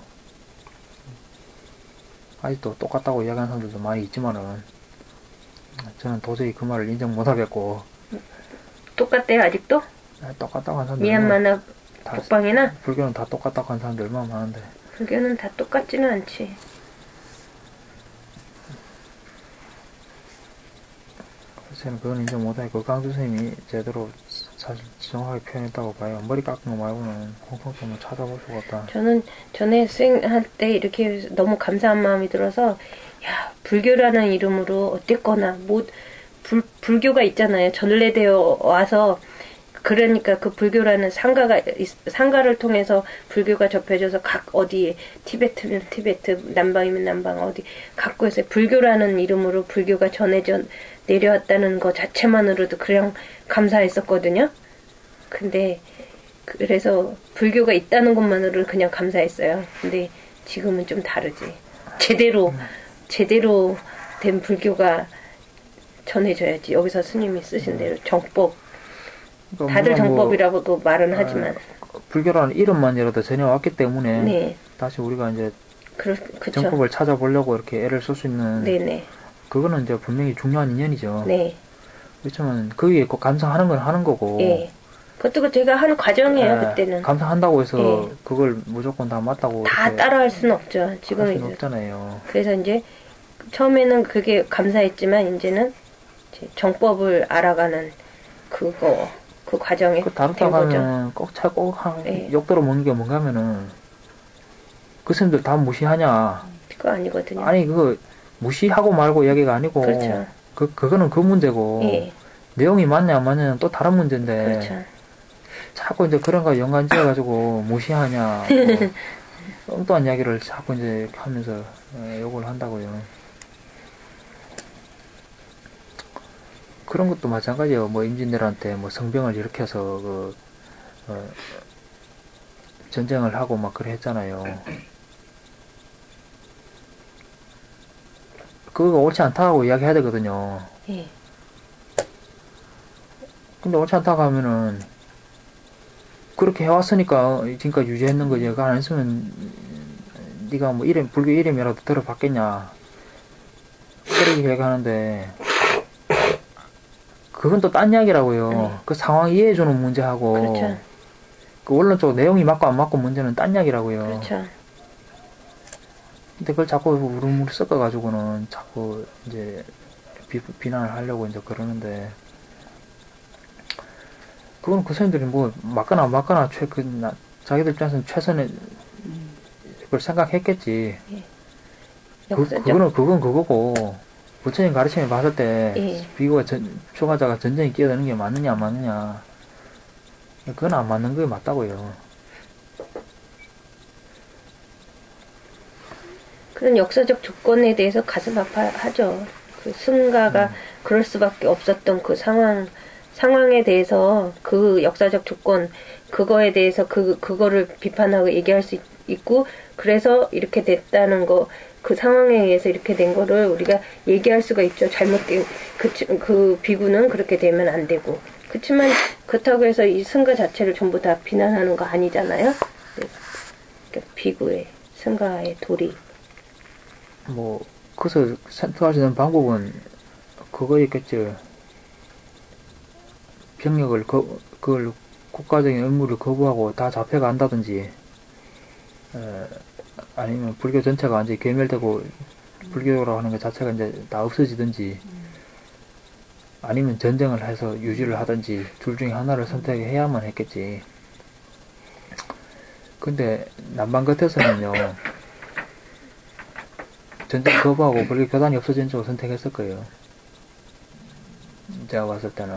아직도 똑같다고 이야기하는 사람들도 많이 있지만은 저는 도저히 그 말을 인정 못하겠고. 똑같대요 아직도? 똑같다고 하는 사람들 미얀마나 다, 북방이나? 불교는 다 똑같다고 하는 사람들 얼마나 많은데. 불교는 다 똑같지는 않지. 저는 그건 인정 못하고 그 강주 선생님이 제대로 사실 정확하게 표현했다고 봐요. 머리 깎은 거 말고는 공통점을 찾아볼 수가 없다. 저는 전에 수행할 때 이렇게 너무 감사한 마음이 들어서 야 불교라는 이름으로 어쨌거나 뭐 불, 불교가 있잖아요. 전래되어 와서 그러니까 그 불교라는 상가가 있- 상가를 통해서 불교가 접해져서 각 어디에 티베트면 티베트, 남방이면 남방 어디 각국에서 불교라는 이름으로 불교가 전해져 내려왔다는 것 자체만으로도 그냥 감사했었거든요. 근데 그래서 불교가 있다는 것만으로 그냥 감사했어요. 근데 지금은 좀 다르지. 제대로 제대로 된 불교가 전해져야지. 여기서 스님이 쓰신 대로 정법. 그러니까 다들 물론 뭐, 정법이라고도 말은 하지만. 불교라는 이름만이라도 전해왔기 때문에 네. 다시 우리가 이제 그렇, 그쵸. 정법을 찾아보려고 이렇게 애를 쓸 수 있는 네네. 그거는 이제 분명히 중요한 인연이죠. 네. 그렇지만 거기에 꼭 감상하는 건 하는 거고. 예. 그것도 제가 하는 과정이에요, 예, 그때는. 감상한다고 해서 예. 그걸 무조건 다 맞다고 다 이렇게 따라할 수는 없죠. 할 지금은 수는 이제. 없잖아요. 그래서 이제 처음에는 그게 감사했지만 이제는 이제 정법을 알아가는 그거 그 과정에 그 된 다루다 거죠. 가면 꼭 차 꼭 예. 욕들어 먹는 게 뭔가 하면은 그 스님들 다 무시하냐. 그거 아니거든요. 아니 그거 무시하고 말고 이야기가 아니고 그렇죠. 그 그거는 그 문제고 예. 내용이 맞냐 안 맞냐는 또 다른 문제인데 그렇죠. 자꾸 이제 그런 거 연관지어 가지고 무시하냐 뭐 엉뚱한 이야기를 자꾸 이제 이렇게 하면서 어, 욕을 한다고요. 그런 것도 마찬가지예요. 뭐 임진왜란때 뭐 성병을 일으켜서 그 어, 전쟁을 하고 막 그래 했잖아요. 그거 옳지 않다고 이야기해야 되거든요. 예. 근데 옳지 않다고 하면은 그렇게 해왔으니까 지금까지 유지했는 거지. 그거 안 했으면 네가 뭐 이름 불교 이름이라도 들어봤겠냐 그렇게 얘기하는데 그건 또 딴 이야기라고요. 네. 그 상황 이해해주는 문제하고 그렇죠. 그 원론적 내용이 맞고 안 맞고 문제는 딴 이야기라고요. 그렇죠. 근데 그걸 자꾸 우르르 섞어가지고는 자꾸 이제 비, 비난을 하려고 이제 그러는데 그건 그 사람들이 뭐 맞거나 안 맞거나 최, 그, 나, 자기들 입장에서는 최선의 걸 생각했겠지. 그, 역사적. 그거는 그건 그거고 부처님 가르침에 봤을 때 예. 비교가 전, 초가자가 전쟁에 끼어드는 게 맞느냐 안 맞느냐 그건 안 맞는 게 맞다고요. 그런 역사적 조건에 대해서 가슴 아파하죠. 그 승가가 음. 그럴 수밖에 없었던 그 상황, 상황에 대해서 그 역사적 조건, 그거에 대해서 그, 그거를 비판하고 얘기할 수 있, 있고, 그래서 이렇게 됐다는 거, 그 상황에 의해서 이렇게 된 거를 우리가 얘기할 수가 있죠. 잘못된, 그, 그 비구는 그렇게 되면 안 되고. 그렇지만 그렇다고 해서 이 승가 자체를 전부 다 비난하는 거 아니잖아요. 네. 그러니까 비구의, 승가의 도리. 뭐 그래서 선택할 수 있는 방법은 그거였겠죠. 병력을 거, 그걸 국가적인 의무를 거부하고 다 잡혀간다든지 에, 아니면 불교 전체가 완전히 괴멸되고 불교라고 하는 것 자체가 이제 다 없어지든지 아니면 전쟁을 해서 유지를 하든지 둘 중에 하나를 선택해야만 했겠지. 근데 남방 끝에서는요 전쟁 거부하고 불교 교단이 없어진 쪽을 선택했을 거예요. 제가 봤을 때는.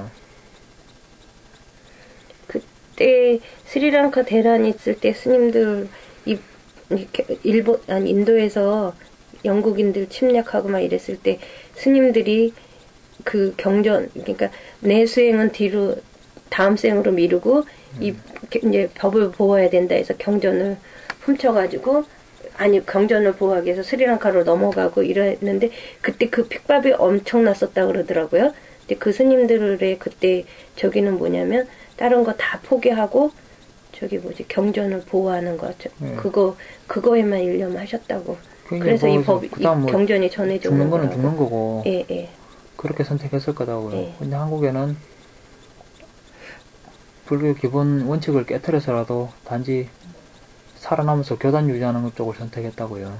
그때 스리랑카 대란이 있을 때 스님들 이 이렇게 일본 아니 인도에서 영국인들 침략하고 막 이랬을 때 스님들이 그 경전 그러니까 내 수행은 뒤로 다음 생으로 미루고 음. 이 이제 법을 보호해야 된다 해서 경전을 훔쳐가지고 아니 경전을 보호하기 위해서 스리랑카로 넘어가고 이랬는데 그때 그 핍박이 엄청났었다 그러더라고요. 근데 그 스님들의 그때 저기는 뭐냐면 다른 거 다 포기하고 저기 뭐지 경전을 보호하는 거 네. 그거 그거에만 일념하셨다고. 그래서 뭐, 이 법, 이 뭐 경전이 전해져 죽는 거는 죽는 거고. 예, 예. 그렇게 선택했을 거다고요. 예. 근데 한국에는 불교 기본 원칙을 깨트려서라도 단지 살아남아서 교단 유지하는 쪽을 선택했다고요.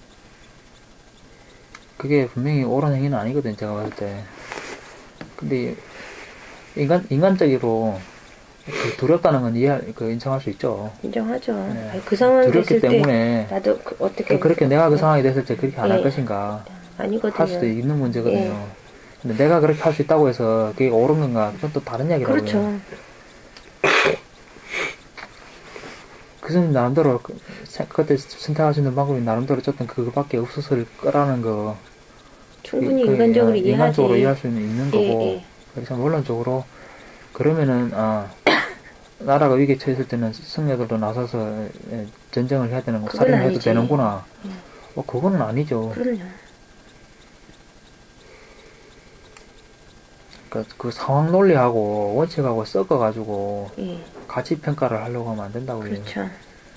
그게 분명히 옳은 행위는 아니거든, 제가 봤을 때. 근데, 인간, 인간적으로 그 두렵다는 건 이해, 그 인정할 수 있죠. 인정하죠. 네. 아니, 그 상황이 두렵기 됐을 때문에. 때 나도 그, 어떻게. 그렇게 내가 그 상황이 됐을 때 그렇게 안 할 예. 것인가. 아니거든요. 할 수도 있는 문제거든요. 예. 근데 내가 그렇게 할 수 있다고 해서 그게 옳은 건가, 그건 또 다른 이야기라고요. 그렇죠. 그 선생님 나름대로 그, 세- 그때 선택할 수 있는 방법이 나름대로 어쨌든 그거밖에 없었을 거라는 거 충분히 그, 인간적으로 어, 이해하지. 인간적으로 이해할 수 있는, 있는 예, 거고 예. 그래서 원론적으로 그러면은 아 나라가 위기에 처했을 때는 승려들도 나서서 예, 전쟁을 해야 되는 거 그건 살인을 해도 아니지. 되는구나. 예. 어 그거는 아니죠. 그럼요. 그러니까 그 상황 논리하고 원칙하고 섞어가지고 예. 가치 평가를 하려고 하면 안 된다고요. 그렇죠.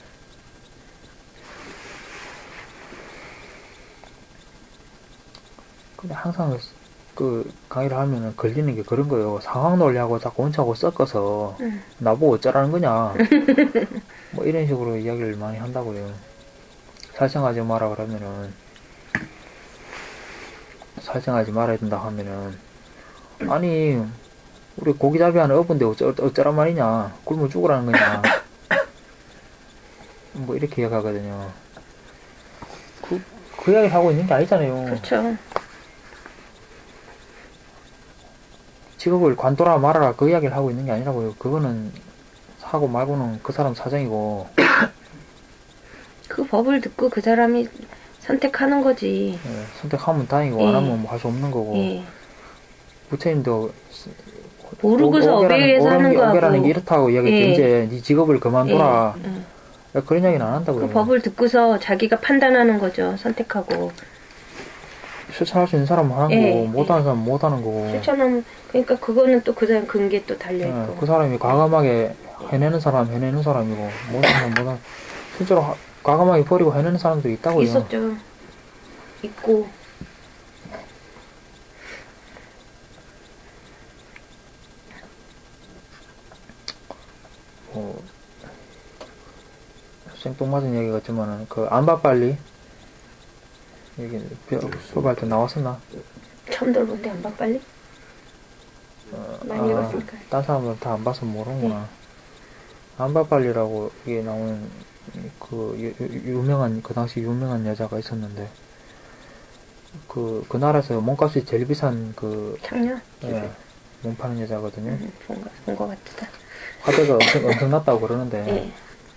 근데 항상 그 강의를 하면은 걸리는 게 그런 거예요. 상황 논리하고 자꾸 원칙하고 섞어서 음. 나보고 어쩌라는 거냐. 뭐 이런 식으로 이야기를 많이 한다고요. 살생하지 마라 그러면은 살생하지 말아야 된다 하면은 아니 우리 고기잡이 하는 어부인데 어쩌, 어쩌란 말이냐. 굶어 죽으라는 거냐. 뭐 이렇게 이야기하거든요. 그, 그 이야기 하고 있는 게 아니잖아요. 그렇죠. 직업을 관둬라 말아라 그 이야기를 하고 있는 게 아니라고요. 그거는 하고 말고는 그 사람 사정이고 그 법을 듣고 그 사람이 선택하는 거지. 예, 선택하면 다행이고 예. 안 하면 뭐 할 수 없는 거고 예. 부처님도 모르고서 오- 오게라는- 어배에서 오라는 하는 게- 거하고. 오게라는 게 이렇다고 이야기했죠. 예. 이제 네 직업을 그만둬라. 예. 예. 그런 이야기는 안 한다고요. 그 법을 듣고서 자기가 판단하는 거죠. 선택하고. 실천할 수 있는 사람은 하는 예, 거고 못하는 예. 사람은 못하는 거고 실천하면 그러니까 그거는 또 그 사람 근기에 또 달려 예, 있고. 그 사람이 과감하게 해내는 사람 해내는 사람이고 못하는 사람 못하는 실제로 하- 과감하게 버리고 해내는 사람들이 있다고요. 있었죠. 있고. 뭐 생뚱맞은 얘기 같지만은 그 안봐 빨리 여기 수업할 때 나왔었나? 처음 들어본데 안 봐 빨리? 어, 많이 읽었으니까. 딴 사람들은 다 안 봐서 모르는구나. 안봐 빨리라고 이게 나오는 그 유, 유- 유명한 그 당시 유명한 여자가 있었는데 그 그 나라에서 몸값이 제일 비싼 그 작년? 예, 몸 파는 여자거든요. 음, 본거 본 거 같다. 화제가 엄청 엄청났다고 그러는데 예.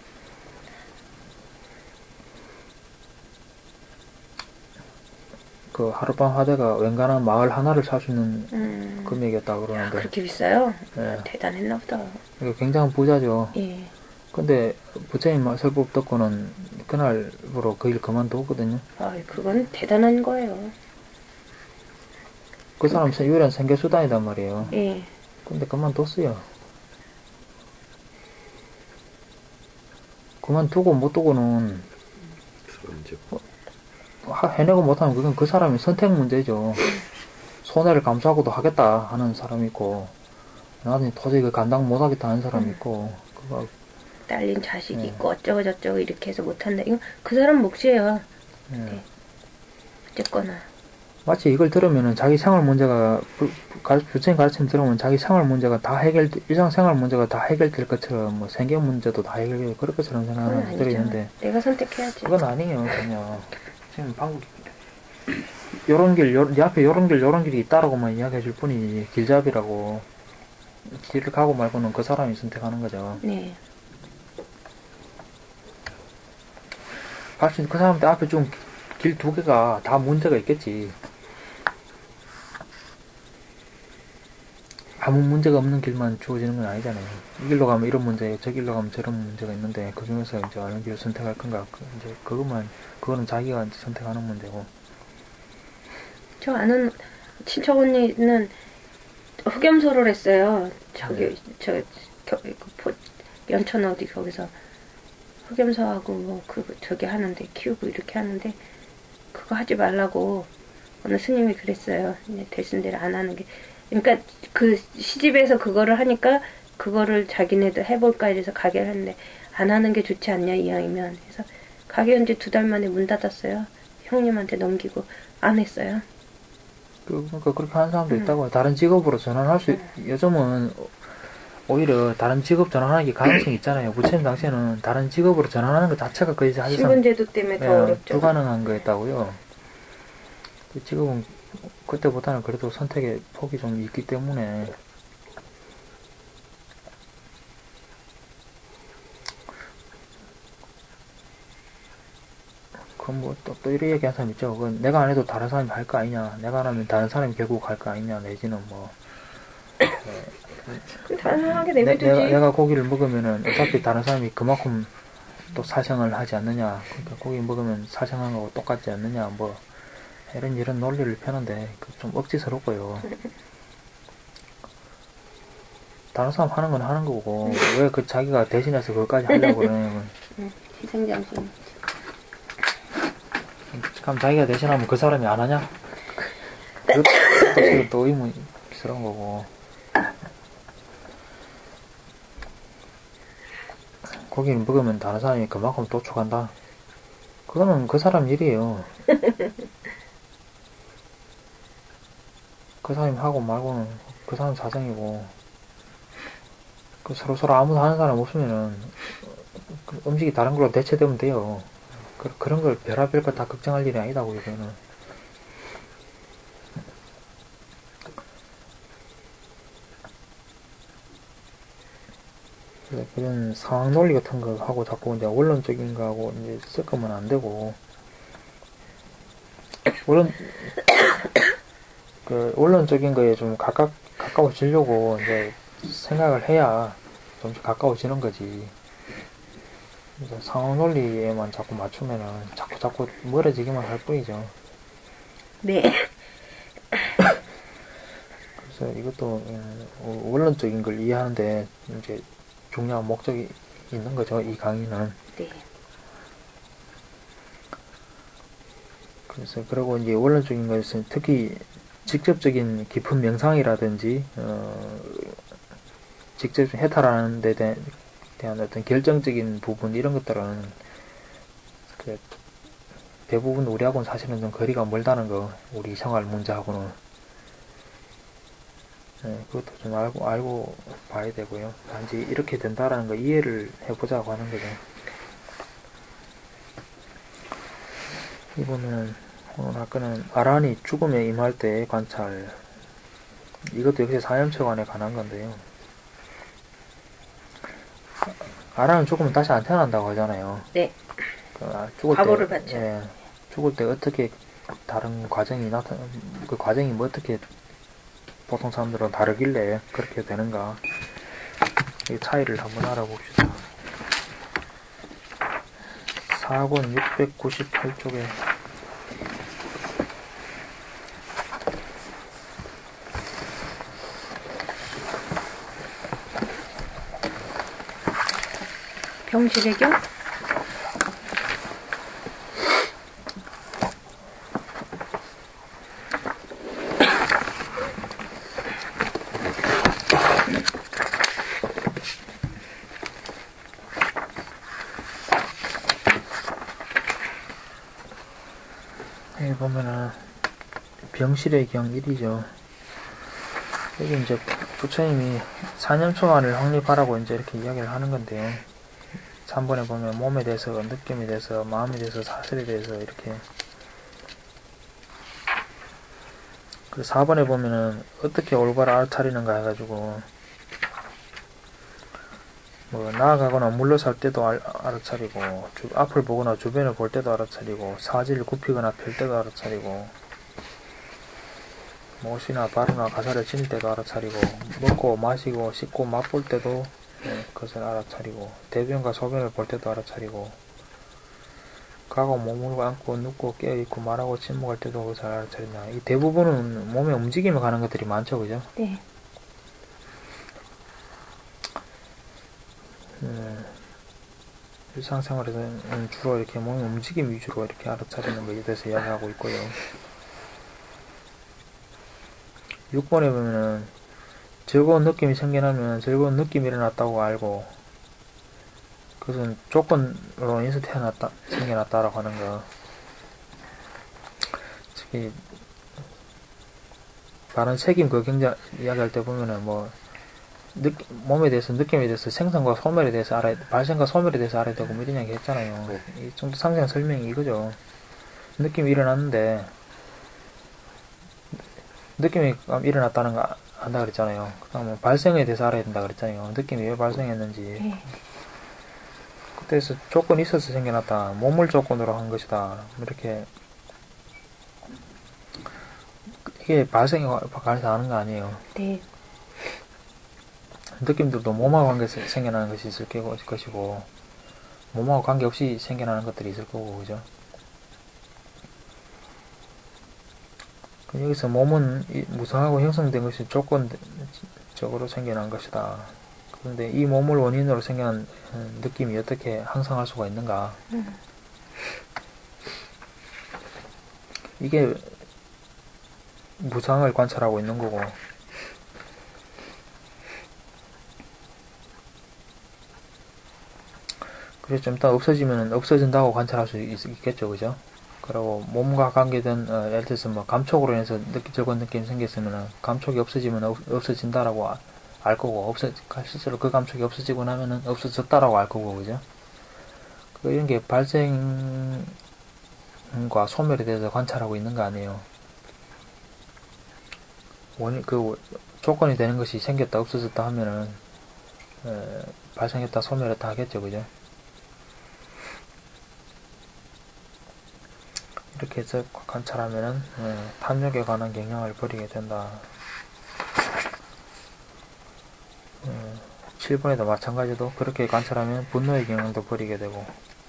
그 하룻밤 화제가 웬간한 마을 하나를 살 수 있는 음. 금액이었다고 야, 그러는데 그렇게 비싸요? 예. 대단했나 보다. 이거 굉장한 부자죠. 예. 근데 부처님 설법 듣고는 그날부로 그 일 그만두었거든요. 아, 그건 대단한 거예요. 그 사람 유일한 생계수단이단 말이에요. 예. 근데 그만뒀어요. 그만두고 못 두고는 그런 이제 하- 해내고 못하면 그건 그 사람의 선택 문제죠. 손해를 감수하고도 하겠다 하는 사람이 있고 나는 도저히 그 감당 못하겠다 하는 사람이 있고 그거 딸린 자식이 예. 있고 어쩌고 저쩌고 이렇게 해서 못한다. 이건 그 사람 몫이에요. 예. 네. 어쨌거나. 마치 이걸 들으면은 자기 생활 문제가 부- 부- 가- 부처님 가르침 들으면 자기 생활 문제가 다 해결 일상 생활 문제가 다 해결될 것처럼 뭐 생계 문제도 다 해결될 그럴 것처럼 그건 생각하는 분들이 아니죠. 있는데 내가 선택해야지. 그건 아니에요 전혀. 지금 방금 요런 길, 요, 네 앞에 요런 길, 요런 길이 있다라고만 이야기해 줄 뿐이지 길잡이라고 길을 가고 말고는 그 사람이 선택하는 거죠. 네. 사실 그 사람들 앞에 좀 길 두 개가 다 문제가 있겠지. 아무 문제가 없는 길만 주어지는 건 아니잖아요. 이 길로 가면 이런 문제, 저 길로 가면 저런 문제가 있는데 그 중에서 이제 어느 길을 선택할 건가? 그 이제 그것만 그거는 자기가 이제 선택하는 문제고. 저 아는 친척 언니는 흑염소를 했어요. 저기, 저, 겨, 그 포, 연천 어디 거기서 흑염소하고 뭐, 그, 저기 하는데, 키우고 이렇게 하는데, 그거 하지 말라고 어느 스님이 그랬어요. 이제 대신대로 안 하는 게. 그러니까 그 시집에서 그거를 하니까 그거를 자기네도 해볼까 이래서 가게를 했는데, 안 하는 게 좋지 않냐, 이왕이면. 그래서 가게 이제 두 달 만에 문 닫았어요. 형님한테 넘기고 안 했어요. 그, 그러니까 그렇게 하는 사람도 음. 있다고. 다른 직업으로 전환할 수, 요즘은 오히려 다른 직업 전환하기 가능성이 있잖아요. 부처님 당시에는 다른 직업으로 전환하는 것 자체가 거의 사실상 신분제도 때문에 더 예, 어렵죠. 불가능한 거였다고요. 그 직업은 그때보다는 그래도 선택의 폭이 좀 있기 때문에 그건 뭐, 또, 또 이렇게 얘기하는 사람 있죠. 그건 내가 안 해도 다른 사람이 할 거 아니냐. 내가 안 하면 다른 사람이 결국 할 거 아니냐. 내지는 뭐, 그 다른 사람에게 내, 내비두지. 내가, 내가 고기를 먹으면은 어차피 다른 사람이 그만큼 또 사생을 하지 않느냐. 그러니까 고기 먹으면 사생한 거하고 똑같지 않느냐. 뭐, 이런, 이런 논리를 펴는데, 그 좀 억지스럽고요. 다른 사람 하는 건 하는 거고, 왜 그 자기가 대신해서 그것까지 하려고 그러냐면, 희생장수. 그럼 자기가 대신하면 그 사람이 안 하냐? 그것도, 그것도 또 의문스러운 거고. 고기를 먹으면 다른 사람이 그만큼 도축한다? 그거는 그 사람 일이에요. 그 사람이 하고 말고는 그 사람 사정이고, 그 서로 서로 아무도 하는 사람 없으면은, 그 음식이 다른 걸로 대체되면 돼요. 그, 그런 걸 별의별 거 다 걱정할 일이 아니다고, 이거는. 그래서 그런 상황 논리 같은 거 하고 자꾸 이제 원론적인 거 하고 이제 섞으면 안 되고, 원론, 그, 원론적인 거에 좀 가까, 가까워지려고 이제 생각을 해야 좀 가까워지는 거지. 이제 상황 논리에만 자꾸 맞추면은 자꾸 자꾸 멀어지기만 할 뿐이죠. 네. 그래서 이것도 음, 원론적인 걸 이해하는데 이제 중요한 목적이 있는 거죠. 이 강의는. 네. 그래서 그리고 이제 원론적인 것은 특히 직접적인 깊은 명상이라든지 어, 직접 해탈하는 데 대, 대한 어떤 결정적인 부분 이런 것들은 그 대부분 우리하고는 사실은 좀 거리가 멀다는 거, 우리 생활 문제하고는. 네, 그것도 좀 알고 알고 봐야 되고요. 단지 이렇게 된다라는 거 이해를 해보자고 하는 거죠. 이번에는 오늘 학교는 아란이 죽음에 임할 때의 관찰. 이것도 역시 사념처관에 관한 건데요. 아란은 죽으면 다시 안 태어난다고 하잖아요. 네. 그, 아, 죽을 과보를 때, 받죠. 예, 죽을 때 어떻게 다른 과정이 나타, 그 과정이 뭐 어떻게 보통 사람들은 다르길래 그렇게 되는가. 이 차이를 한번 알아봅시다. 사 권 육백구십팔 쪽에 병실의경? 여기 보면은 병실의 경 일이죠. 여기 이제 부처님이 사념초안을 확립하라고 이제 이렇게 이야기를 하는 건데요. 삼 번에 보면 몸에 대해서, 느낌에 대해서, 마음에 대해서, 사슬에 대해서 이렇게. 그 사 번에 보면은 어떻게 올바로 알아차리는가 해가지고 뭐 나아가거나 물러설 때도 알, 알아차리고, 주, 앞을 보거나 주변을 볼 때도 알아차리고, 사지를 굽히거나 펼 때도 알아차리고, 못이나 바루나 가사를 지닐 때도 알아차리고, 먹고 마시고 씻고 맛볼 때도 네, 그것을 알아차리고, 대변과 소변을 볼 때도 알아차리고, 가고 몸을 안고 눕고 깨어있고 말하고 침묵할 때도 그것을 알아차린다. 이 대부분은 몸의 움직임에 관한 것들이 많죠, 그죠? 네. 음, 일상생활에서는 주로 이렇게 몸의 움직임 위주로 이렇게 알아차리는 것에 대해서 이야기하고 있고요. 육 번에 보면은 즐거운 느낌이 생겨나면 즐거운 느낌이 일어났다고 알고, 그것은 조건으로 인해서 태어났다, 생겨났다라고 하는 거. 특히 바른 책임 그 경자 이야기할 때 보면은 뭐 느, 몸에 대해서, 느낌에 대해서, 생성과 소멸에 대해서 알아야, 발생과 소멸에 대해서 알아야 되고, 뭐 이런 이야기 했잖아요. 네. 이 정도 상세한 설명이 이거죠. 느낌이 일어났는데, 느낌이 일어났다는 거 안다 그랬잖아요. 그 다음에 발생에 대해서 알아야 된다 그랬잖아요. 느낌이 왜 발생했는지. 네. 그때서 조건이 있어서 생겨났다. 몸을 조건으로 한 것이다. 이렇게 이게 발생이 관해서 하는 거 아니에요. 네. 느낌들도 몸하고 관계에서 생겨나는 것이 있을 것이고 몸하고 관계없이 생겨나는 것들이 있을 거고, 그죠? 여기서 몸은 무상하고 형성된 것이 조건적으로 생겨난 것이다. 그런데 이 몸을 원인으로 생겨난 느낌이 어떻게 항상할 수가 있는가? 음. 이게 무상을 관찰하고 있는 거고, 그래서 좀 이따 없어지면 없어진다고 관찰할 수 있, 있겠죠, 그죠? 그리고 몸과 관계된, 어, 예를 들어서 뭐 감촉으로 인해서 느끼, 저건 느낌이 생겼으면 감촉이 없어지면 없, 없어진다라고 아, 알 거고, 없어, 실제로 그 감촉이 없어지고 나면은 없어졌다라고 알 거고, 그죠? 그 이런 게 발생과 소멸에 대해서 관찰하고 있는 거 아니에요. 원인, 그, 조건이 되는 것이 생겼다, 없어졌다 하면은, 에, 발생했다, 소멸했다 하겠죠, 그죠? 이렇게 해서 관찰하면은, 에, 탐욕에 관한 경향을 버리게 된다. 에, 칠 번에도 마찬가지로 그렇게 관찰하면 분노의 경향도 버리게 되고,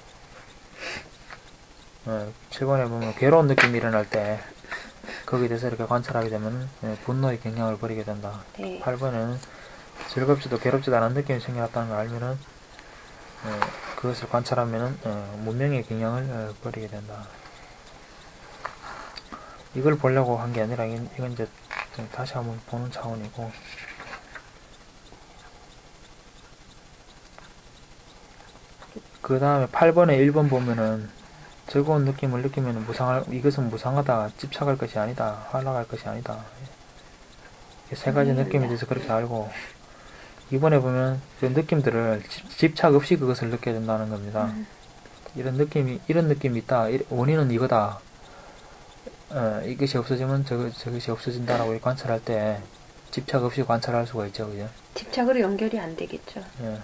에, 칠 번에 보면 괴로운 느낌이 일어날 때, 거기에 대해서 이렇게 관찰하게 되면 예, 분노의 경향을 버리게 된다. 네. 팔 번에는 즐겁지도 괴롭지도 않은 느낌이 생겨났다는 걸 알면은 예, 그것을 관찰하면은 예, 문명의 경향을 예, 버리게 된다. 이걸 보려고 한 게 아니라 이건, 이건 이제 다시 한번 보는 차원이고, 그 다음에 팔 번에 일 번 보면은 즐거운 느낌을 느끼면 무상할, 이것은 무상하다, 집착할 것이 아니다, 활락할 것이 아니다. 세 가지 느낌에 대해서 그렇게 알고, 이번에 보면 그 느낌들을 집착 없이 그것을 느껴야 된다는 겁니다. 음. 이런 느낌이, 이런 느낌이 있다, 원인은 이거다, 어, 이것이 없어지면 저것, 저것이 없어진다라고 관찰할 때 집착 없이 관찰할 수가 있죠, 그죠? 집착으로 연결이 안 되겠죠. 예.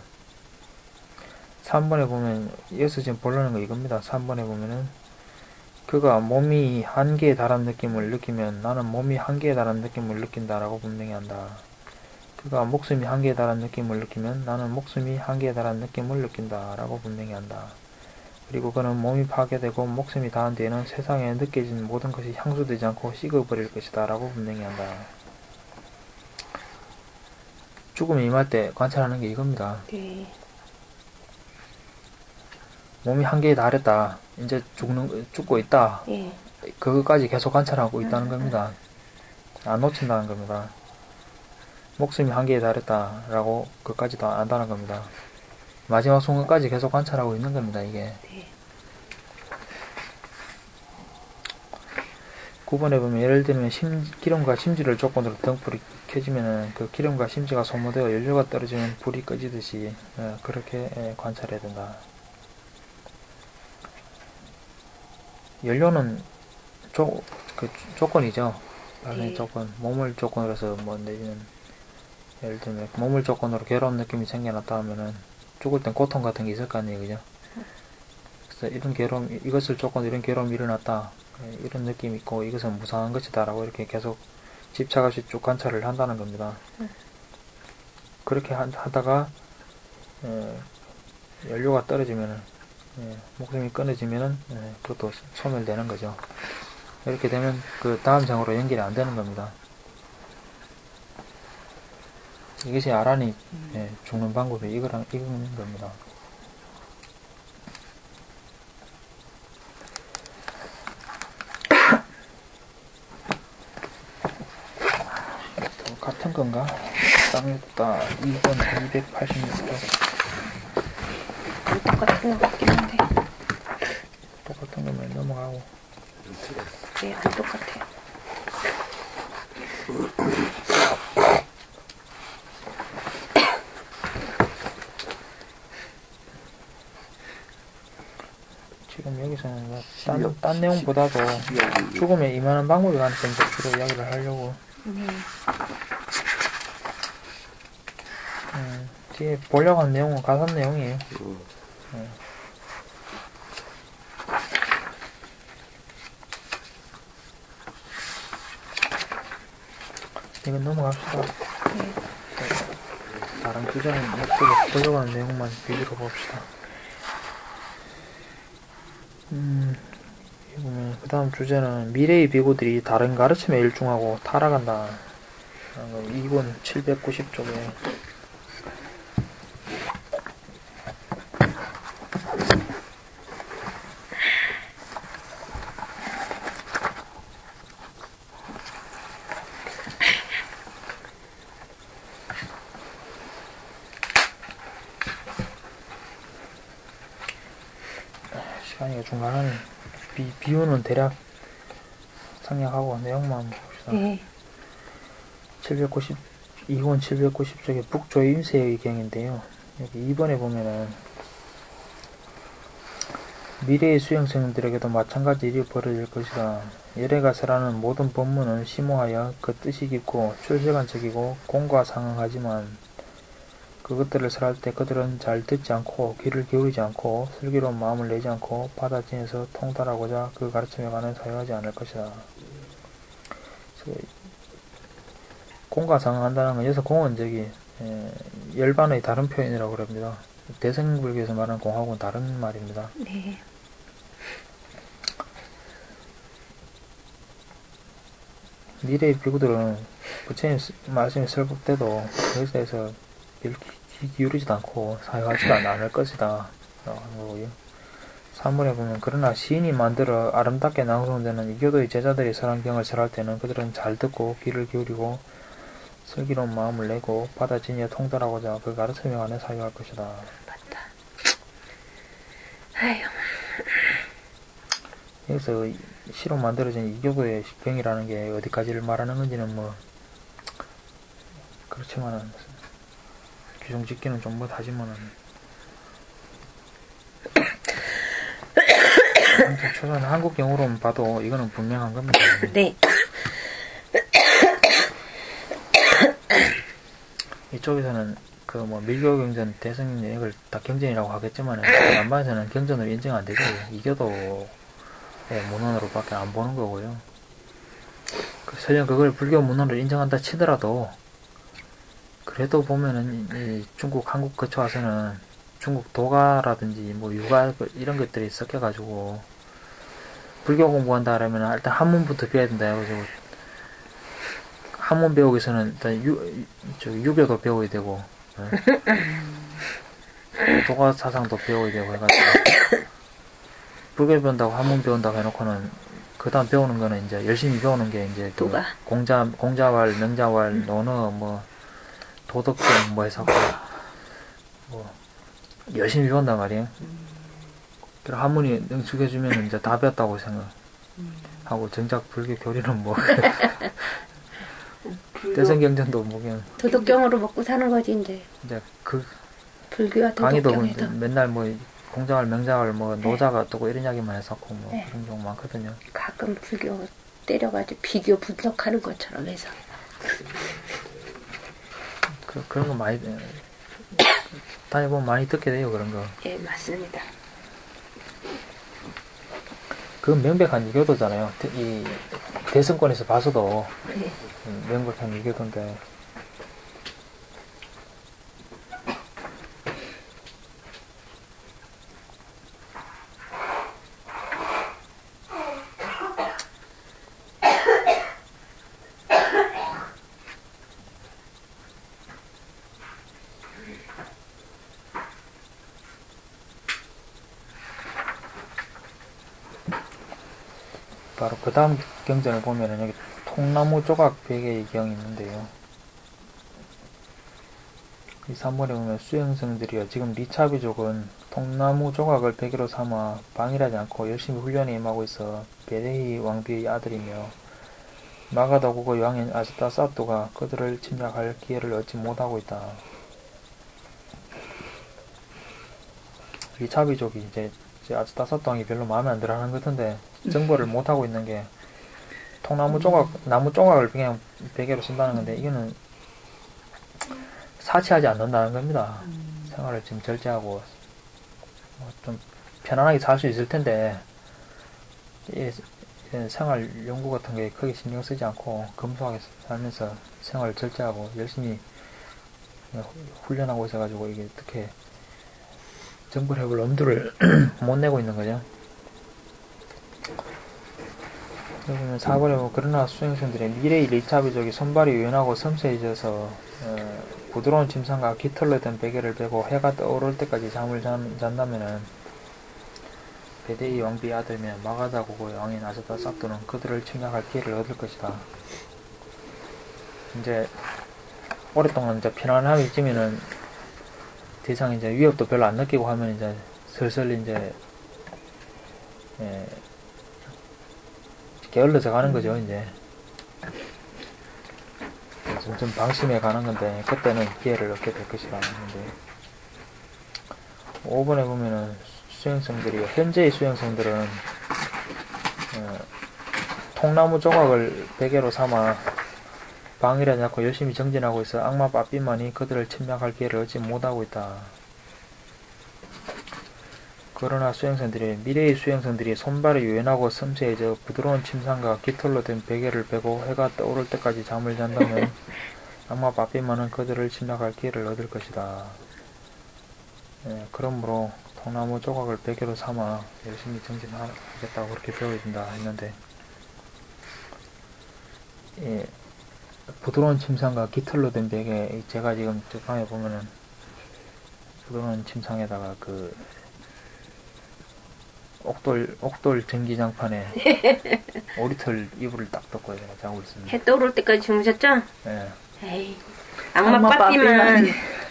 삼 번에 보면, 여기서 지금 보려는 거 이겁니다. 삼 번에 보면은, 그가 몸이 한계에 달한 느낌을 느끼면 나는 몸이 한계에 달한 느낌을 느낀다라고 분명히 한다. 그가 목숨이 한계에 달한 느낌을 느끼면 나는 목숨이 한계에 달한 느낌을 느낀다라고 분명히 한다. 그리고 그는 몸이 파괴되고 목숨이 닿은 뒤에는 세상에 느껴진 모든 것이 향수되지 않고 식어버릴 것이다 라고 분명히 한다. 죽음이 임할 때 관찰하는 게 이겁니다. 네. 몸이 한계에 달했다. 이제 죽는, 죽고 있다. 예. 그것까지 계속 관찰하고 있다는 겁니다. 안 놓친다는 겁니다. 목숨이 한계에 달했다. 라고 그것까지도 안다는 겁니다. 마지막 순간까지 계속 관찰하고 있는 겁니다, 이게. 네. 구 번에 보면 예를 들면 심, 기름과 심지를 조건으로 등불이 켜지면은 그 기름과 심지가 소모되어 연료가 떨어지면 불이 꺼지듯이 예, 그렇게 예, 관찰해야 된다. 연료는 조, 그 조건이죠. 발생 네. 조건. 몸을 조건으로 해서 뭐 내지는 예를 들면 몸을 조건으로 괴로운 느낌이 생겨났다 하면은 죽을 땐 고통 같은 게 있을 거 아니에요, 그죠? 그래서 이런 괴로움, 이것을 조건으로 이런 괴로움이 일어났다. 예, 이런 느낌이 있고 이것은 무상한 것이다 라고 이렇게 계속 집착 없이 쭉 관찰을 한다는 겁니다. 음. 그렇게 하, 하다가 예, 연료가 떨어지면은 예, 목숨이 끊어지면은 예, 그것도 소멸되는 거죠. 이렇게 되면 그 다음 장으로 연결이 안 되는 겁니다. 이것이 아란이 예, 죽는 방법이 이거랑 이거는 겁니다. 같은 건가? 쌍육다 이 번 이백팔십육 번 똑같은 것 같긴 한데. 똑같은 거면 넘어가고. 네, 안 똑같아요. 지금 여기서는 뭐 딴, 딴 내용보다도 죽음에 임하는 방법에 관해서 이제 주로 이야기를 하려고. 네. 음, 뒤에 보려고 한 내용은 가산 내용이에요. 예. 이건 넘어갑시다. 네. 다른 주제는 목표로 보려고 하는 내용만 위주로 봅시다. 음, 그 다음 주제는 미래의 비구들이 다른 가르침에 일중하고 타락한다. 이 권 칠백구십 쪽에 시간이 중간은 비, 비유는 대략 생략하고 내용만 봅시다. 네. 칠백구십, 이 권 칠백구십 쪽에 북조의 임세의 경인데요. 여기 이 번에 보면은 미래의 수행생들에게도 마찬가지 일이 벌어질 것이다. 열애가 설하는 모든 법문은 심오하여 그 뜻이 깊고 출세관적이고 공과 상응하지만 그것들을 설할 때 그들은 잘 듣지 않고 귀를 기울이지 않고 슬기로운 마음을 내지 않고 받아지면서 통달하고자 그 가르침에 관해 사용하지 않을 것이다. 공과 상응한다는 건 여기서 공은 저기 에, 열반의 다른 표현이라고 그럽니다. 대승불교에서 말하는 공하고는 다른 말입니다. 네. 미래의 비구들은 부처님 말씀이 설법 때도 여기서 귀 기울이지도 않고 사용하지도 않을 것이다. 삼 번에 보면 그러나 시인이 만들어 아름답게 낭송되는 이교도의 제자들이 설한경을 설할 때는 그들은 잘 듣고 귀를 기울이고 슬기로운 마음을 내고 받아지니에 통달하고자 그 가르침에 관해 사용할 것이다. 맞다. 아유. 여기서 시로 만들어진 이교도의 경이라는 게 어디까지를 말하는 건지는 뭐 그렇지만은 규정 짓기는 좀 못하지만은 초선 한국 경우로만 봐도 이거는 분명한 겁니다. 네. 이쪽에서는 그 뭐 밀교 경전 대승 이걸 다 경전이라고 하겠지만은 남반에서는 경전으로 인정 안 되고 이교도의 문헌으로밖에 안 보는 거고요. 설령 그걸 불교 문헌으로 인정한다 치더라도 그래도 보면은 이 중국 한국 거쳐 와서는 중국 도가라든지 뭐 유가 이런 것들이 섞여가지고 불교 공부한다 그러면 일단 한문부터 배워야 된다 해가지고 한문 배우기 위해서는 일단 유, 저 유교도 배워야 되고 네? 도가 사상도 배워야 되고 해가지고 불교 배운다고 한문 배운다고 해놓고는 그 다음 배우는 거는 이제 열심히 배우는 게 이제 그 도가 공자 공자왈 명자왈 논어 뭐 도덕경 뭐 해서 뭐 열심히 배운단 말이에요. 그럼 한문이 능숙해지면 이제 다 배웠다고 생각하고 정작 불교 교리는 뭐 대승경전도 뭐 그냥 도덕경으로 먹고 사는 거지 이제. 이제 그 불교와 강의도 도덕경에서. 맨날 뭐 공자왈 명자왈 뭐 노자가 뜨고 이런 이야기만 했었고 뭐 네. 그런 경우 많거든요. 가끔 불교 때려가지고 비교 분석하는 것처럼 해서. 그, 그런 거 많이 다녀보면 많이 듣게 돼요. 그런 거. 예, 맞습니다. 그건 명백한 이교도잖아요. 이 대승권에서 봐서도 네. 명백한 이교도인데 바로 그 다음 경전을 보면은 여기 통나무 조각 베개의 경이 있는데요. 이 삼 번에 보면 수행성들이여 지금 리차비족은 통나무 조각을 베개로 삼아 방일하지 않고 열심히 훈련에 임하고 있어 베데히 왕비의 아들이며 마가다국의 왕인 아즈타사토가 그들을 침략할 기회를 얻지 못하고 있다. 리차비족이 이제 아즈타사토 왕이 별로 마음에 안 들어 하는 것 같은데 정벌을 못하고 있는 게 통나무 조각, 나무 조각을 그냥 베개로 쓴다는 건데 이거는 사치하지 않는다는 겁니다. 생활을 지금 절제하고 어, 좀 편안하게 살 수 있을 텐데, 이, 이 생활 연구 같은 게 크게 신경 쓰지 않고 검소하게 살면서 생활을 절제하고 열심히 훈련하고 있어가지고 이게 어떻게 정벌 해볼 엄두를 못 내고 있는 거죠. 그러면 사 번에 보면 그러나 수행성들의 미래의 일차비적이 손발이 유연하고 섬세해져서 어, 부드러운 침상과 깃털로 된 베개를 베고 해가 떠오를 때까지 잠을 잔, 잔다면은 베데이 왕비의 아들이며 마가다 고고의 왕인 아사다 싹두는 그들을 침략할 기회를 얻을 것이다. 이제 오랫동안 이제 편안함이 있으면은 더 이상 이제 위협도 별로 안 느끼고 하면 이제 슬슬 이제 예, 게을러져 가는 거죠, 이제. 점점 방심해 가는 건데, 그때는 기회를 얻게 될 것이라 하는데, 오 번에 보면은, 수행성들이, 현재의 수행성들은, 어, 통나무 조각을 베개로 삼아, 방이라 잡고 열심히 정진하고 있어 악마 빠삐만이 그들을 침략할 기회를 얻지 못하고 있다. 그러나 수행선들이 미래의 수행선들이 손발이 유연하고 섬세해져 부드러운 침상과 깃털로 된 베개를 베고 해가 떠오를 때까지 잠을 잔다면 악마 빠삐만은 그들을 침략할 기회를 얻을 것이다. 예, 그러므로 통나무 조각을 베개로 삼아 열심히 정진하겠다고 그렇게 배워진다 했는데, 예, 부드러운 침상과 깃털로 된 베개, 제가 지금 저 방에 보면은 부드러운 침상에다가 그 옥돌, 옥돌 전기장판에 오리털 이불을 딱 덮고 제가 자고 있습니다. 해 떠오를 때까지 주무셨죠? 예. 에이, 악마 빠삐만.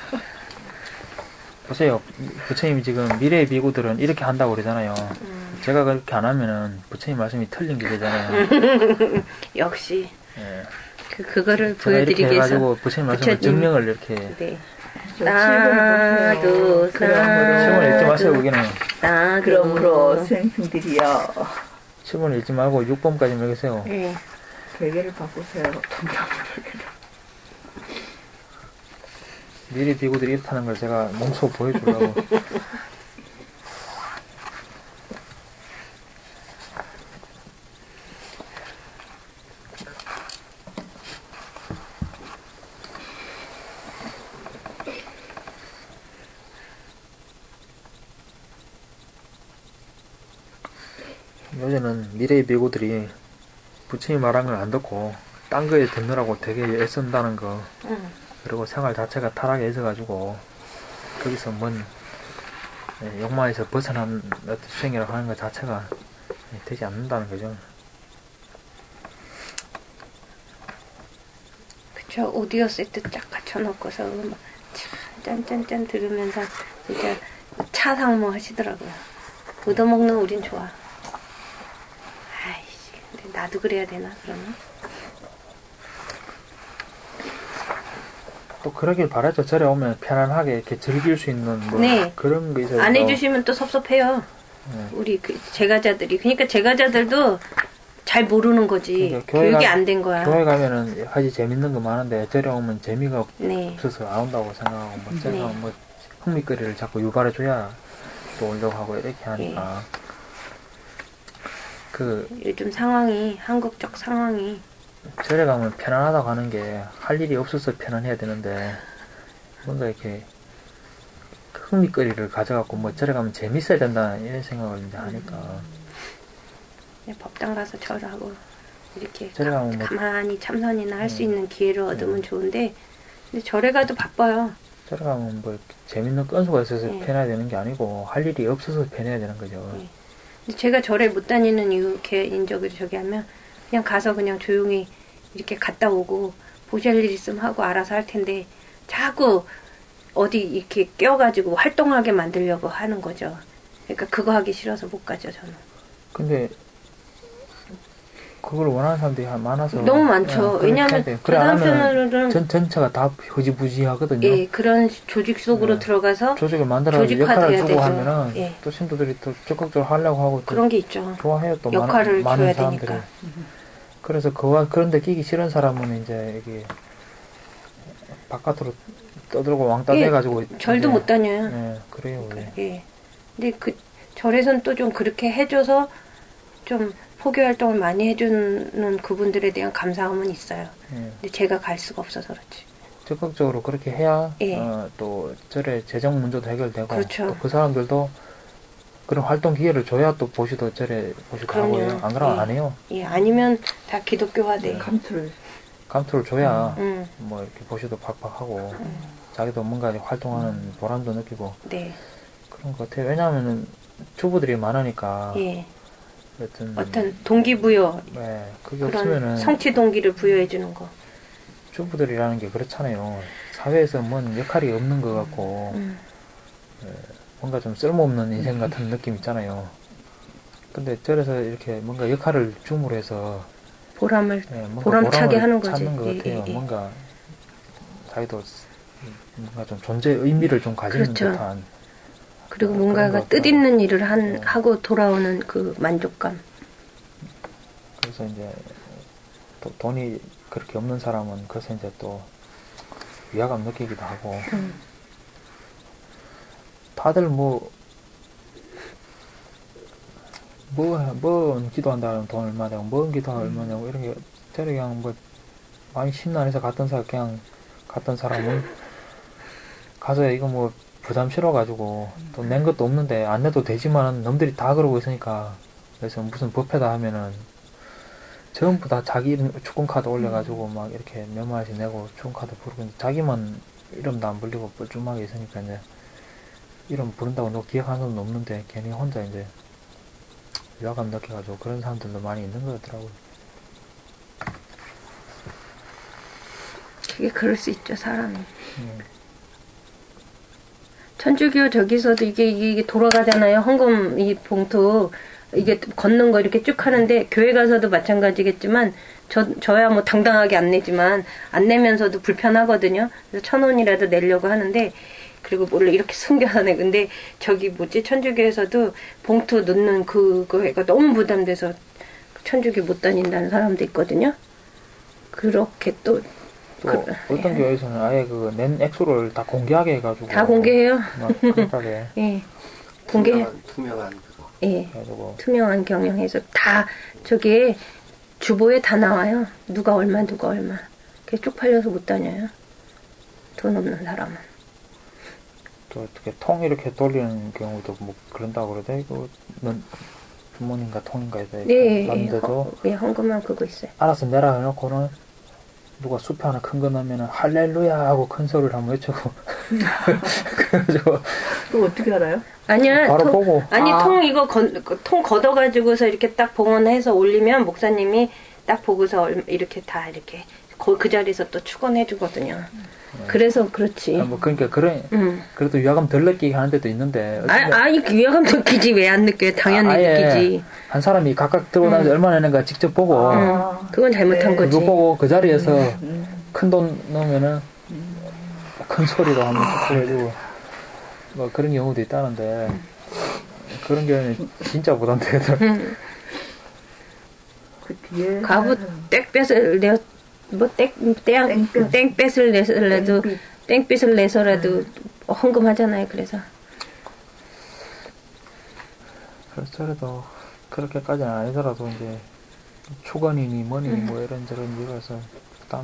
보세요. 부처님이 지금 미래의 비구들은 이렇게 한다고 그러잖아요. 음. 제가 그렇게 안 하면은 부처님 말씀이 틀린 게 되잖아요. 역시. 예. 그, 그거를 제가 보여드리기 이렇게 위해서. 해가지고 부처님 말씀을 부처님. 증명을 이렇게. 네. 저 나도, 칠번을 보세요. 그러므로, 칠 번 읽지 마세요, 거기는. 나도. 그러므로 수행승들이여 칠 번 읽지 말고 육 번까지 읽으세요. 네. 베개를 바꾸세요. 통나무 베개를. 미래 비구들이 이렇다는 걸 제가 몸소 보여주려고. 요새는 미래의 비구들이 부처님 말한 걸 안 듣고 딴 거에 듣느라고 되게 애쓴다는 거, 응. 그리고 생활 자체가 타락에 있어가지고 거기서 뭔 예, 욕망에서 벗어난 어떤 수행이라고 하는 것 자체가 예, 되지 않는다는 거죠. 그쵸. 오디오 세트 쫙 갖춰놓고서 음악 짠짠짠 들으면서 진짜 차상모 하시더라고요. 얻어먹는 우린 좋아. 아이씨, 근데 나도 그래야 되나, 그러면? 또 그러길 바라죠. 절에 오면 편안하게 이렇게 즐길 수 있는 뭐 네. 그런 거 있어요. 안 해주시면 또 섭섭해요. 네. 우리 그 제가자들이. 그러니까 제가자들도 잘 모르는 거지. 그러니까 교회 교육이 가- 안 된 거야. 교회 가면은 아주 재밌는 거 많은데 절에 오면 재미가 네. 없어서 안 온다고 생각하고 뭐 제가 네. 뭐 흥미거리를 자꾸 유발해 줘야 또 오려고 하고 이렇게 하니까 그 요즘 상황이, 한국적 상황이. 절에 가면 편안하다고 하는 게 할 일이 없어서 편안해야 되는데 뭔가 이렇게 흥미거리를 가져갖고 뭐 절에 가면 재밌어야 된다 이런 생각을 이제 하니까 그냥 법당 가서 절하고 이렇게 절에 가면 뭐 가만히 참선이나 할 수 음. 있는 기회를 얻으면 음. 좋은데, 근데 절에 가도 바빠요. 절에 가면 뭐 재밌는 건수가 있어서 네. 편해야 되는 게 아니고 할 일이 없어서 편해야 되는 거죠. 네. 근데 제가 절에 못 다니는 이유, 개인적으로 저기 하면 그냥 가서 그냥 조용히 이렇게 갔다 오고 보실 일 있으면 하고 알아서 할 텐데 자꾸 어디 이렇게 껴가지고 활동하게 만들려고 하는 거죠. 그러니까 그거 하기 싫어서 못 가죠, 저는. 근데 그걸 원하는 사람들이 한- 많아서 너무 많죠. 예, 그렇게 왜냐하면 해야 돼요. 그래 안 하면 한편으로는 전 전체가 다 흐지부지하거든요. 예, 그런 조직 속으로 네. 들어가서 조직을 만들어 조직화돼야 역할을 주고 되죠. 하면은 예. 또 신도들이 또 적극적으로 하려고 하고 또 그런 게 있죠. 좋아해요. 또 역할을 많은, 많은 줘야 사람들이. 되니까. 그래서 그와 그런데 끼기 싫은 사람은 이제 이게 바깥으로 떠들고 왕따 예, 돼가지고 절도 이제, 못 다녀요. 예, 그래요. 원래. 예. 근데 그 절에선 또 좀 그렇게 해줘서 좀 포교 활동을 많이 해주는 그분들에 대한 감사함은 있어요. 예. 근데 제가 갈 수가 없어서 그렇지. 적극적으로 그렇게 해야 예. 어, 또 절의 재정 문제도 해결되고 그렇죠. 또 그 사람들도 그런 활동 기회를 줘야 또 보시도 절에 보시도 그럼요. 하고요. 안 그러면 예. 안 해요. 예, 아니면 다 기독교화돼. 감투를. 감투를 줘야 음, 뭐 이렇게 보시도 팍팍하고 음, 자기도 뭔가 활동하는 보람도 느끼고 네. 그런 것 같아요. 왜냐하면은 주부들이 많으니까 예. 어떤 어떤 동기부여, 네, 그게 그런 없으면은 성취 동기를 부여해주는 거. 주부들이라는 게 그렇잖아요. 사회에서 뭔 역할이 없는 것 같고 음, 뭔가 좀 쓸모없는 인생 같은 느낌 있잖아요. 근데 절에서 이렇게 뭔가 역할을 줌으로 해서 보람을, 예, 뭔가 보람차게 보람을 하는 거지. 찾는 것 예, 같아요. 예, 예. 뭔가 자기도 뭔가 좀 존재 의미를 좀 가지는 그렇죠. 듯한 그리고 어, 뭔가가 그런 것 뜻있는 일을 한, 네. 하고 돌아오는 그 만족감. 그래서 이제 또 돈이 그렇게 없는 사람은 그래서 이제 또 위화감 느끼기도 하고 음. 다들 뭐 뭐, 뭐, 기도한다면 돈 얼마 내고, 뭐, 기도하면 얼마 내고, 이런 게, 저를 그냥 뭐, 많이 심란해서 갔던 사람, 그냥 갔던 사람은, 가서 이거 뭐, 부담 싫어가지고, 돈 낸 것도 없는데, 안 내도 되지만, 놈들이 다 그러고 있으니까, 그래서 무슨 법회다 하면은, 전부 다 자기 이름, 축구카드 올려가지고, 막 이렇게 몇 마디씩 내고, 축구카드 부르고, 자기만 이름도 안 불리고, 뻘쭘하게 있으니까, 이제, 이름 부른다고 너 기억하는 사람도 없는데, 괜히 혼자 이제, 위화감 느껴가지고 그런 사람들도 많이 있는 것 같더라고요. 그게 그럴 수 있죠, 사람이. 음. 천주교 저기서도 이게, 이게, 이게 돌아가잖아요. 헌금, 이 봉투. 이게 걷는 거 이렇게 쭉 하는데, 교회 가서도 마찬가지겠지만, 저, 저야 뭐 당당하게 안 내지만, 안 내면서도 불편하거든요. 그래서 천 원이라도 내려고 하는데, 그리고 원래 이렇게 숨겨서 내. 근데 저기 뭐지, 천주교에서도 봉투 넣는 그거가 너무 부담돼서 천주교 못 다닌다는 사람도 있거든요. 그렇게 또, 또 그, 어떤 교회에서는 아예 그 낸 액수를 다 공개하게 해가지고 다 공개해요. 막 그렇게 예. 공개, 투명한, 투명한 그거. 예. 해가지고 투명한 경영해서 다 저기 주보에 다 나와요. 누가 얼마 누가 얼마. 그게 쪽팔려서 못 다녀요. 돈 없는 사람은. 또 어떻게 통 이렇게 돌리는 경우도 뭐 그런다고 그러대. 그는 부모님과 통인가 해서 네, 놨는데도 예, 헌금한 그거 있어요. 알아서 내라 해놓고는 누가 수표 하나 큰 거 넣으면 할렐루야 하고 큰 소리를 한번 외치고 그래가지고 또 어떻게 알아요? 아니야, 바로 통, 보고 아니 아. 통 이거 건, 통 걷어가지고서 이렇게 딱 봉헌해서 올리면 목사님이 딱 보고서 얼- 이렇게 다 이렇게 거- 그 자리에서 또 축원해주거든요. 그래서 그렇지. 아, 뭐 그러니까 그런 음. 그래도 위화감 덜 느끼게 하는 데도 있는데 아, 아니 위화감 느끼지 왜 안 느껴요? 당연히 아, 아예 느끼지. 한 사람이 각각 들어오는지 음. 얼마나 내는가 직접 보고 아. 그건 잘못한 네. 거지. 그거 보고 그 자리에서 음. 큰 돈 넣으면은 큰 소리로 한번 쭉 해주고 뭐 그런 경우도 있다는데 그런 경우는 진짜 부담되거든. 음. 그 뒤에 가부 땡볕을 내, 뭐 땡, 땡, 땡볕. 땡볕을 내서라도, 땡빛. 땡빛을 내서라도 헌금하잖아요, 그래서. 그래서 저래도 그렇게까지는 아니더라도 이제 추건이니 뭐니 음. 뭐 이런저런 이유라서 땀을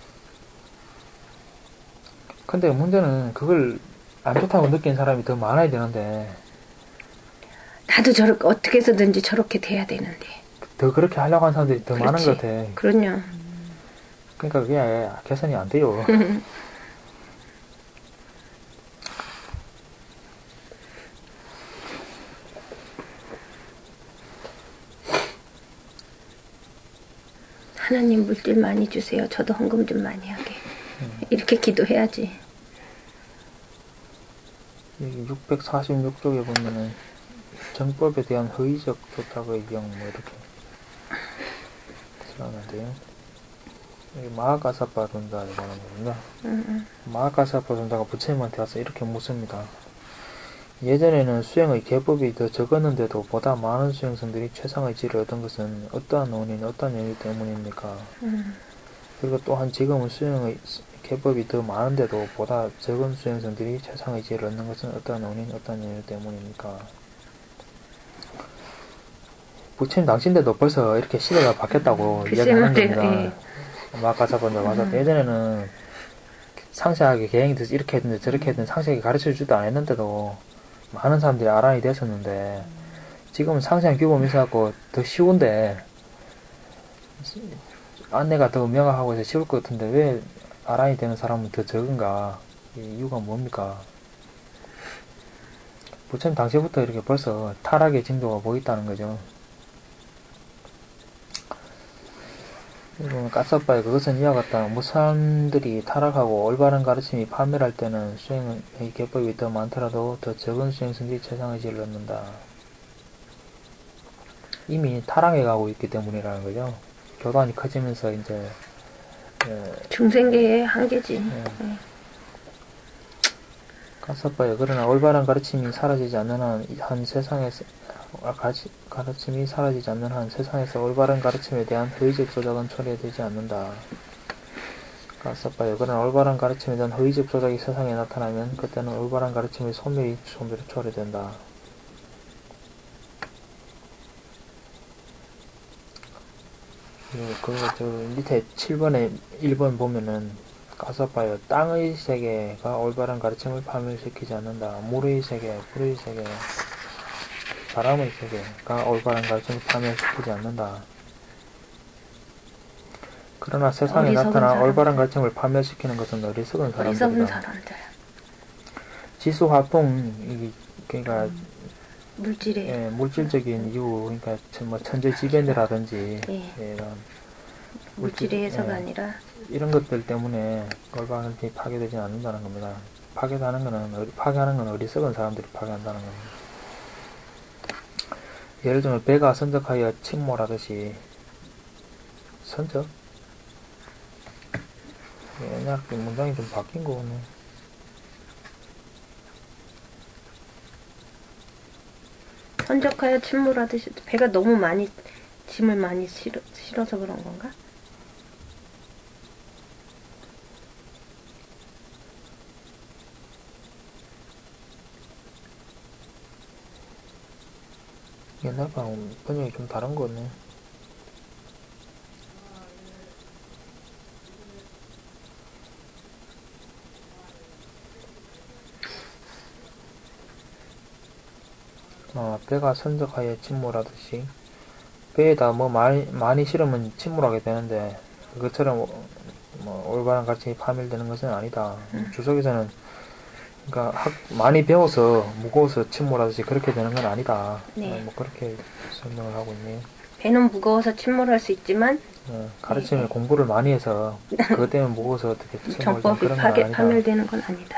근데 문제는 그걸 안 좋다고 느낀 사람이 더 많아야 되는데 나도 저렇게, 어떻게 해서든지 저렇게 돼야 되는데. 더 그렇게 하려고 하는 사람들이 더 많은 그렇지. 것 같아. 그럼요. 그러니까 그게 개선이 안 돼요. 하나님 물질 많이 주세요. 저도 헌금 좀 많이 하게. 이렇게 기도해야지. 여기 육백사십육 쪽에 보면은 정법에 대한 허위적 조탁의 경 뭐 이렇게 들어가는데요. 여기 마하가사파 존자에 관한 거군요. 음, 마하가사파 존자가 부처님한테 와서 이렇게 묻습니다. 예전에는 수행의 계법이 더 적었는데도 보다 많은 수행성들이 최상의 질을 얻은 것은 어떠한 원인, 어떠한 연유 때문입니까? 음, 그리고 또한 지금은 수행의 개법이 더 많은데도 보다 적은 수행성들이 최상의지를 얻는 것은 어떤 원인, 어떤 이유 때문입니까? 부처님 당신데도 벌써 이렇게 시대가 바뀌었다고 글쎄 이야기하는 말이에요. 겁니다. 마가사번자 맞아. 음. 예전에는 상세하게 계행이 돼서 이렇게 했는데 저렇게 했는데 상세하게 가르쳐주지도 않았는데도 많은 사람들이 아란이 됐었는데 지금은 상세한 규범이 있어갖고 더 쉬운데 안내가 더 명확하고 해서 쉬울 것 같은데 왜 아란이 되는 사람은 더 적은가? 이 이유가 뭡니까? 부처님 당시부터 이렇게 벌써 타락의 징조가 보였다는 거죠. 이건 까싸빠에 그것은 이와 같다. 무사람들이 타락하고 올바른 가르침이 판멸할 때는 수행의 개법이 더 많더라도 더 적은 수행성들이 최상의지를 얻는다. 이미 타락해 가고 있기 때문이라는 거죠. 교단이 커지면서 이제 예, 중생계의 한계지. 예. 네. 까싸빠에 그러나 올바른 가르침이 사라지지 않는 한, 한 세상에서 가르치, 가르침이 사라지지 않는 한 세상에서 올바른 가르침에 대한 허위적 조작은 처리되지 않는다. 까싸빠에 그러나 올바른 가르침에 대한 허위적 조작이 세상에 나타나면 그때는 올바른 가르침의 소멸이 소멸이 처리된다. 그리고 저 밑에 칠 번에 일 번 보면은 까싸빠요. 땅의 세계가 올바른 가르침을 파멸시키지 않는다. 물의 세계, 불의 세계, 바람의 세계가 올바른 가르침을 파멸시키지 않는다. 그러나 세상에 어리석은 나타나 사람들. 올바른 가르침을 파멸시키는 것은 어리석은 어리석은 사람들이다. 사람들. 지수 활동, 이 그러니까 물질에. 예, 물질적인 이유, 그러니까 천- 뭐 천재 지변이라든지 예. 예, 이런 물질의 해서가 예. 아니라 이런 것들 때문에 올바른 가르침이 파괴되지 않는다는 겁니다. 파괴하는 거는 어리- 파괴하는 건 어리석은 사람들이 파괴한다는 겁니다. 예를 들면 배가 선적하여 침몰하듯이 선적? 옛날 그 문장이 좀 바뀐 거네. 선적하여 침몰하듯이 배가 너무 많이 짐을 많이 실어, 실어서 그런 건가? 옛날 거랑 번역이 좀 다른 거네. 아, 배가 선적하여 침몰하듯이 배에다 뭐 많이, 많이 실으면 침몰하게 되는데 그것처럼 뭐 올바른 가르침이 파멸되는 것은 아니다. 음. 주석에서는 그러니까 학, 많이 배워서 무거워서 침몰하듯이 그렇게 되는 건 아니다. 네. 어, 뭐 그렇게 설명을 하고 있네요. 배는 무거워서 침몰할 수 있지만 어, 가르침을 네. 공부를 많이 해서 그것 때문에 무거워서 어떻게 침몰되는 정법이 그런 건 파괴, 아니다. 파멸되는 건 아니다.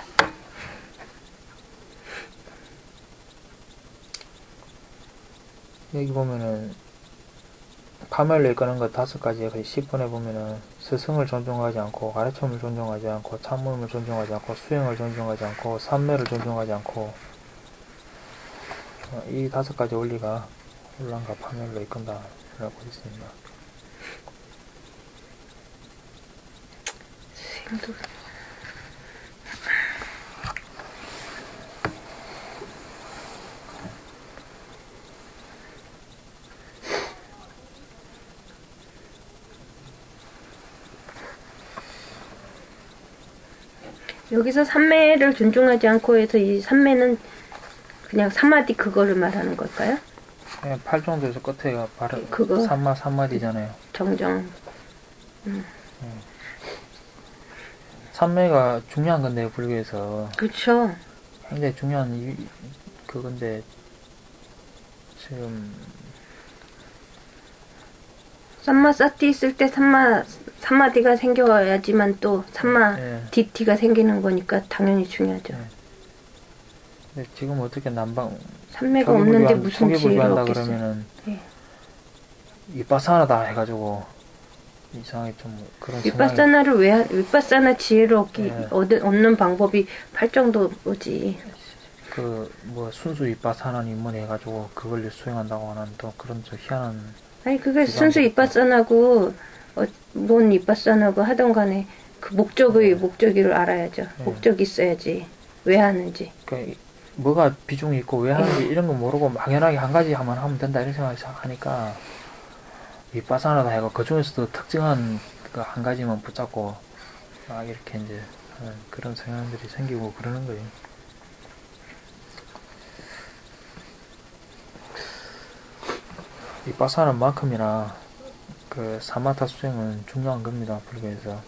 여기 보면은 파멸을 이끄는 것 다섯 가지에 그 십 번에 보면은 스승을 존중하지 않고 가르침을 존중하지 않고 참음을 존중하지 않고 수행을 존중하지 않고 삼매를 존중하지 않고 어, 이 다섯 가지 원리가 혼란과 파멸로 이끈다 라고 있습니다. 수행도 여기서 삼매를 존중하지 않고 해서 이 삼매는 그냥 삼마디 그거를 말하는 걸까요? 그냥 팔 정도에서 끝에가 바로 그거. 삼마 삼마디잖아요. 정정. 삼매가 중요한 건데 불교에서 그쵸. 굉장히 중요한 이, 그건데 지금 삼마 사티 있을 때 삼마 삼마디가 생겨야지만 또 삼마 예. 디티가 생기는 거니까 당연히 중요하죠. 예. 근데 지금 어떻게 남방 삼매가 없는데 무슨 지혜를 초기불교한다 얻겠어요. 그러면은 예. 위빠사나다 해가지고 이상하게 좀 그런 성향이- 윗바사나를 왜 하- 윗바사나 지혜를 얻기 예. 얻, 얻는 방법이 팔 정도지. 그 뭐 순수 위빠사나 입문해 해가지고 그걸 수행한다고 하는 또 그런 저 희한한 아니 그게 기관 순수 같은- 윗바사나고 어, 뭔 윗바사나고 하던 간에 그 목적의 목적을 알아야죠. 네. 목적이 있어야지. 왜 하는지. 그러니까 이- 뭐가 비중이 있고 왜 하는지 이런 거 모르고 막연하게 한 가지 하면 하면 된다 이런 생각을 하니까 윗바사나다 해고 그 중에서도 특정한 그 한 가지만 붙잡고 막 이렇게 이제 하는 그런 성향들이 생기고 그러는 거예요. 윗바사는 만큼이나 그 사마타 수행은 중요한 겁니다. 불교에서.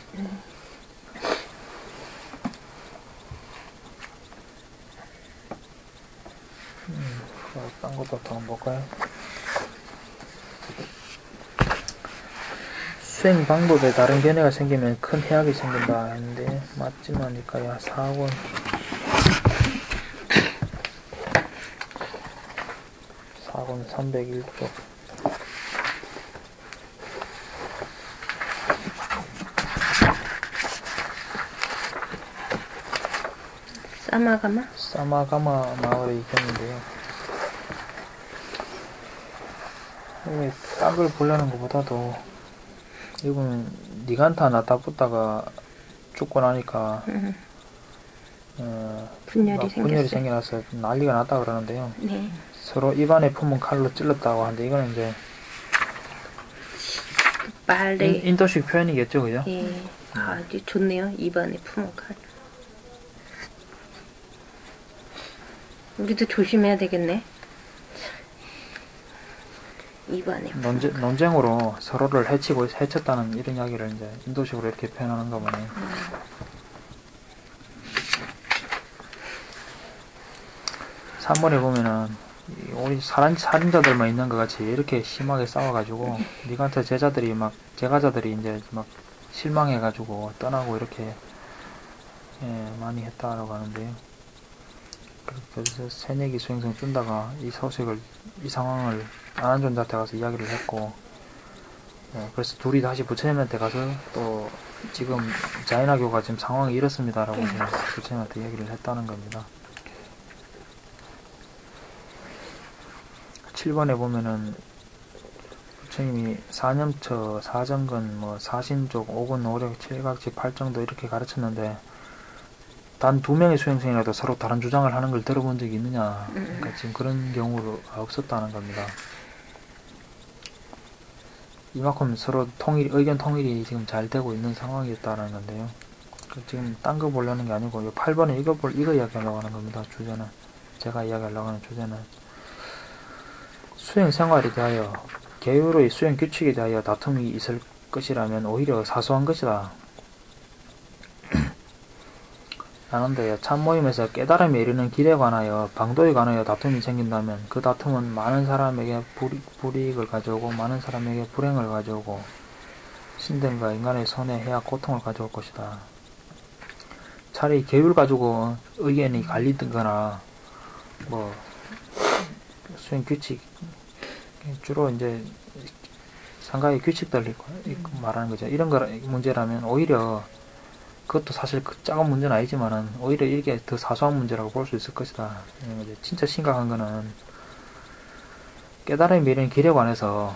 음, 딴 것도 더 한번 볼까요? 수행 방법에 다른 견해가 생기면 큰 해악이 생긴다 했는데 맞지만일까요? 사 권 사 권 삼백일 쪽 싸마가마? 사마가마 마을에 있겠는데요. 이게 딱을 보려는 것보다도 이분은 니간타 나타 붙다가 죽고 나니까 음, 어, 분열이 막 생겼어요. 분열이 생겨나서 난리가 났다 그러는데요. 네. 서로 입안에 품은 칼로 찔렀다고 하는데 이거는 이제 말에. 인, 인도식 표현이겠죠, 그죠? 예. 아, 이제 좋네요. 입안에 품은 칼. 우리도 조심해야 되겠네. 입안에. 논쟁, 논쟁으로 서로를 해치고 해쳤다는 이런 이야기를 이제 인도식으로 이렇게 표현하는가 보네요. 삼 번에 보면은 이 우리 살인, 살인자들만 있는 것 같이 이렇게 심하게 싸워가지고 니간타 제자들이 막 제가자들이 이제 막 실망해가지고 떠나고 이렇게 예, 많이 했다라고 하는데요. 그래서 새내기 수행성 준다가 이 소식을 이 상황을 안한존자한테 가서 이야기를 했고 예, 그래서 둘이 다시 부처님한테 가서 또 지금 자인화교가 지금 상황이 이렇습니다라고 해서 부처님한테 이야기를 했다는 겁니다. 칠 번에 보면은 부처님이 사념처, 사정근, 뭐 사신족, 오근, 오력, 칠각지, 팔정도 이렇게 가르쳤는데 단 두 명의 수행생이라도 서로 다른 주장을 하는 걸 들어본 적이 있느냐. 그러니까 지금 그런 경우가 없었다는 겁니다. 이만큼 서로 통일, 의견 통일이 지금 잘 되고 있는 상황이었다는 건데요. 지금 딴 거 보려는 게 아니고 팔 번에 이거 볼, 이거 이야기하려고 하는 겁니다. 주제는. 제가 이야기하려고 하는 주제는 수행 생활에 대하여 계율의 수행 규칙에 대하여 다툼이 있을 것이라면 오히려 사소한 것이다. 나는데 참모임에서 깨달음에 이르는 길에 관하여 방도에 관하여 다툼이 생긴다면 그 다툼은 많은 사람에게 불이, 불이익을 가져오고 많은 사람에게 불행을 가져오고 신등과 인간의 손해, 해악, 고통을 가져올 것이다. 차라리 계율 가지고 의견이 갈리거나 뭐 수행 규칙 주로 이제 상가의 규칙들 말하는 거죠. 이런 거 문제라면 오히려 그것도 사실 그 작은 문제는 아니지만은 오히려 이게 더 사소한 문제라고 볼 수 있을 것이다. 진짜 심각한 거는 깨달음이 이르는 길에 관해서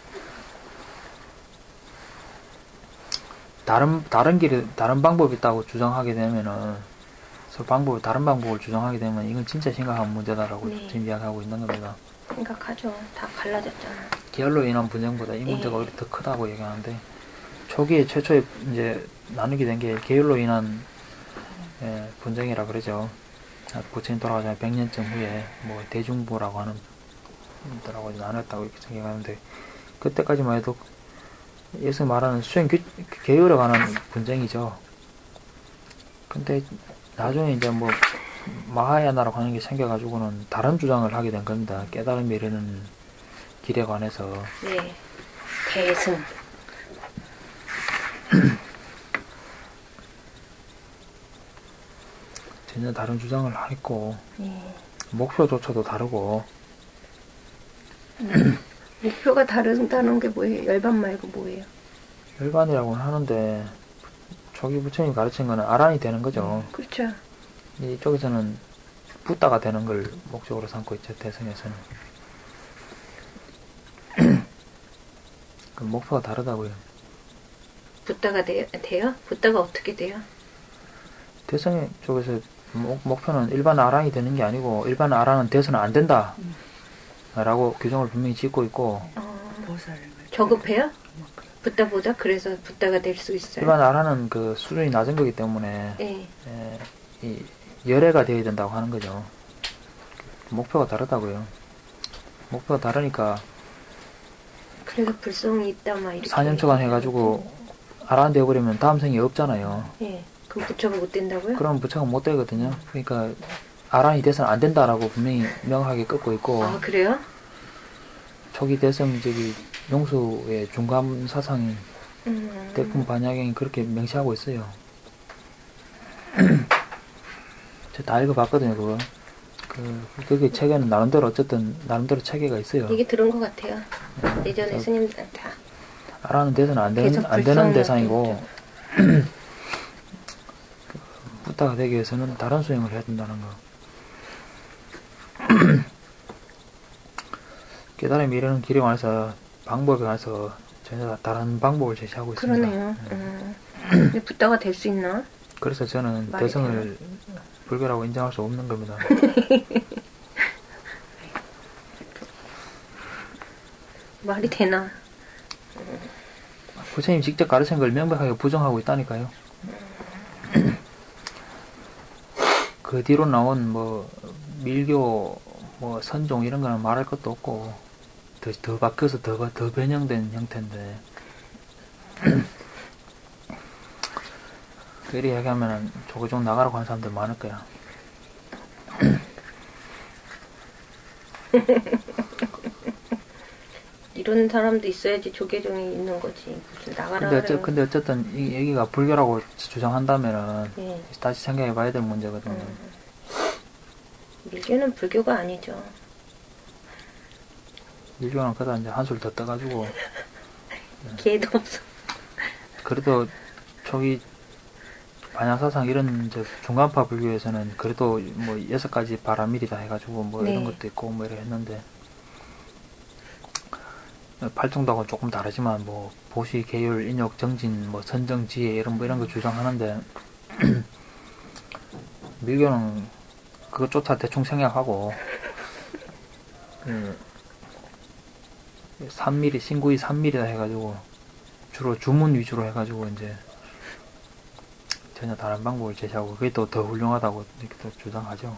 다른 다른 길에 다른 방법이 있다고 주장하게 되면은 그 방법 다른 방법을 주장하게 되면 이건 진짜 심각한 문제다라고 네. 지금 이야기하고 있는 겁니다. 생각하죠. 다 갈라졌잖아. 계열로 인한 분쟁보다 이 문제가 예. 오히려 더 크다고 얘기하는데 초기에 최초에 이제 나누게 된 게 계율로 인한 예, 분쟁이라 그러죠. 부처님 돌아가자면 백 년쯤 후에 뭐 대중부라고 하는 분들하고 나눴다고 이렇게 생각하는데 그때까지만 해도 예수 말하는 수행 규, 계율에 관한 분쟁이죠. 근데 나중에 이제 뭐 마하야나라고 하는 게 생겨가지고는 다른 주장을 하게 된 겁니다. 깨달음에 이르는 길에 관해서. 네. 대승. 전혀 다른 주장을 했고 네. 목표조차도 다르고 음. 목표가 다른다는 게 뭐예요? 열반 말고 뭐예요? 열반이라고는 하는데 초기 부처님이 가르친 거는 아란이 되는 거죠. 그렇죠. 이쪽에서는 붓다가 되는 걸 목적으로 삼고 있죠. 대승에서는. 그 목표가 다르다고요. 붓다가 돼, 돼요? 붓다가 어떻게 돼요? 대성 쪽에서 목, 목표는 일반 아랑이 되는 게 아니고 일반 아랑은 돼서는 안 된다 라고 규정을 분명히 짓고 있고 어, 보살. 저급해요? 붓다보다? 그래서 붓다가 될 수 있어요? 일반 아랑은 그 수준이 낮은 거기 때문에 예. 에, 이 열애가 되어야 된다고 하는 거죠. 목표가 다르다고요. 목표가 다르니까 그래서 불성이 있다 막 이렇게 사 년 초간 해가지고 아랑 되어버리면 다음 생이 없잖아요. 예. 그럼 부처가 못 된다고요? 그럼 부처가 못 되거든요. 그러니까 아랑이 돼서는 안 된다라고 분명히 명확하게 끄고 있고 아 그래요? 초기 대성 저기 용수의 중감 사상인 음. 대품 반야경이 그렇게 명시하고 있어요. 제가 다 읽어봤거든요, 그거. 그, 그게 책에는 나름대로 어쨌든, 나름대로 체계가 있어요. 얘기 들은 것 같아요. 예전에 그래서 스님들 다. 아라는 돼서는 안 되는, 계속 안 되는 불성을 대상이고, 부타가 되기 위해서는 다른 수행을 해야 된다는 거. 깨달음이 이르는 길에 관해서, 방법에 관해서 전혀 다른 방법을 제시하고 있습니다. 그러네요. 음. 근데 붓다가 될 수 있나? 그래서 저는 말이 대성을 불교라고 인정할 수 없는 겁니다. 말이 되나? 부처님 직접 가르친 걸 명백하게 부정하고 있다니까요. 그 뒤로 나온 뭐 밀교, 뭐 선종 이런 거는 말할 것도 없고 더, 더 바뀌어서 더, 더 변형된 형태인데 이리 얘기하면은 조금 나가라고 하는 사람들 많을 거야. 이런 사람도 있어야지 조계종이 있는 거지. 무슨 나가라 근데, 어째, 그래요. 근데 어쨌든 이 얘기가 불교라고 주장한다면은 예. 다시 생각해 봐야 될 문제거든요. 음. 밀교는 불교가 아니죠. 밀교는 그다 이제 한술 더 떠가지고 기회도 없어. 그래도 초기 반야사상 이런 저 중간파 불교에서는 그래도 뭐 여섯 가지 바라밀이다 해가지고 뭐 네. 이런 것도 있고 뭐 이래 했는데 팔중도하고 조금 다르지만 뭐 보시, 계율, 인욕, 정진, 뭐 선정, 지혜 이런 뭐 이런 거 주장하는데 밀교는 그것조차 대충 생략하고 음, 삼 밀리 신구이 삼 밀리다 해가지고 주로 주문 위주로 해가지고 이제 전혀 다른 방법을 제시하고 그게 또 더 훌륭하다고 이렇게 또 주장하죠.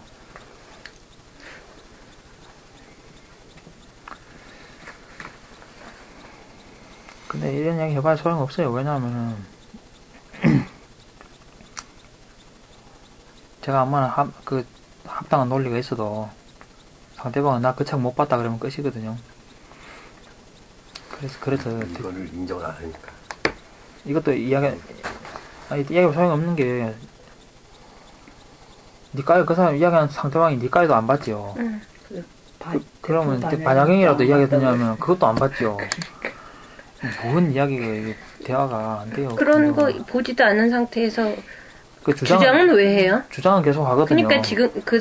근데 이런 이야기 해봐야 소용없어요. 왜냐하면은 제가 아마 합, 그 합당한 논리가 있어도 상대방은 나 그 책 못 봤다 그러면 끝이거든요. 그래서 그래서 이거를 인정을 안 하니까. 이것도 이야기 아니 이야기가 소용없는 게 니까지 그 사람 이야기하는 상대방이 니까지도 안 봤지요. 응. 그러면 반야경이라도 이야기 듣냐면 그것도 안 봤죠. 뭔 이야기가 이게 대화가 안 돼요. 그런 거 그냥. 보지도 않은 상태에서 그 주장은, 주장은 왜 해요? 주장은 계속 하거든요. 그러니까 지금 그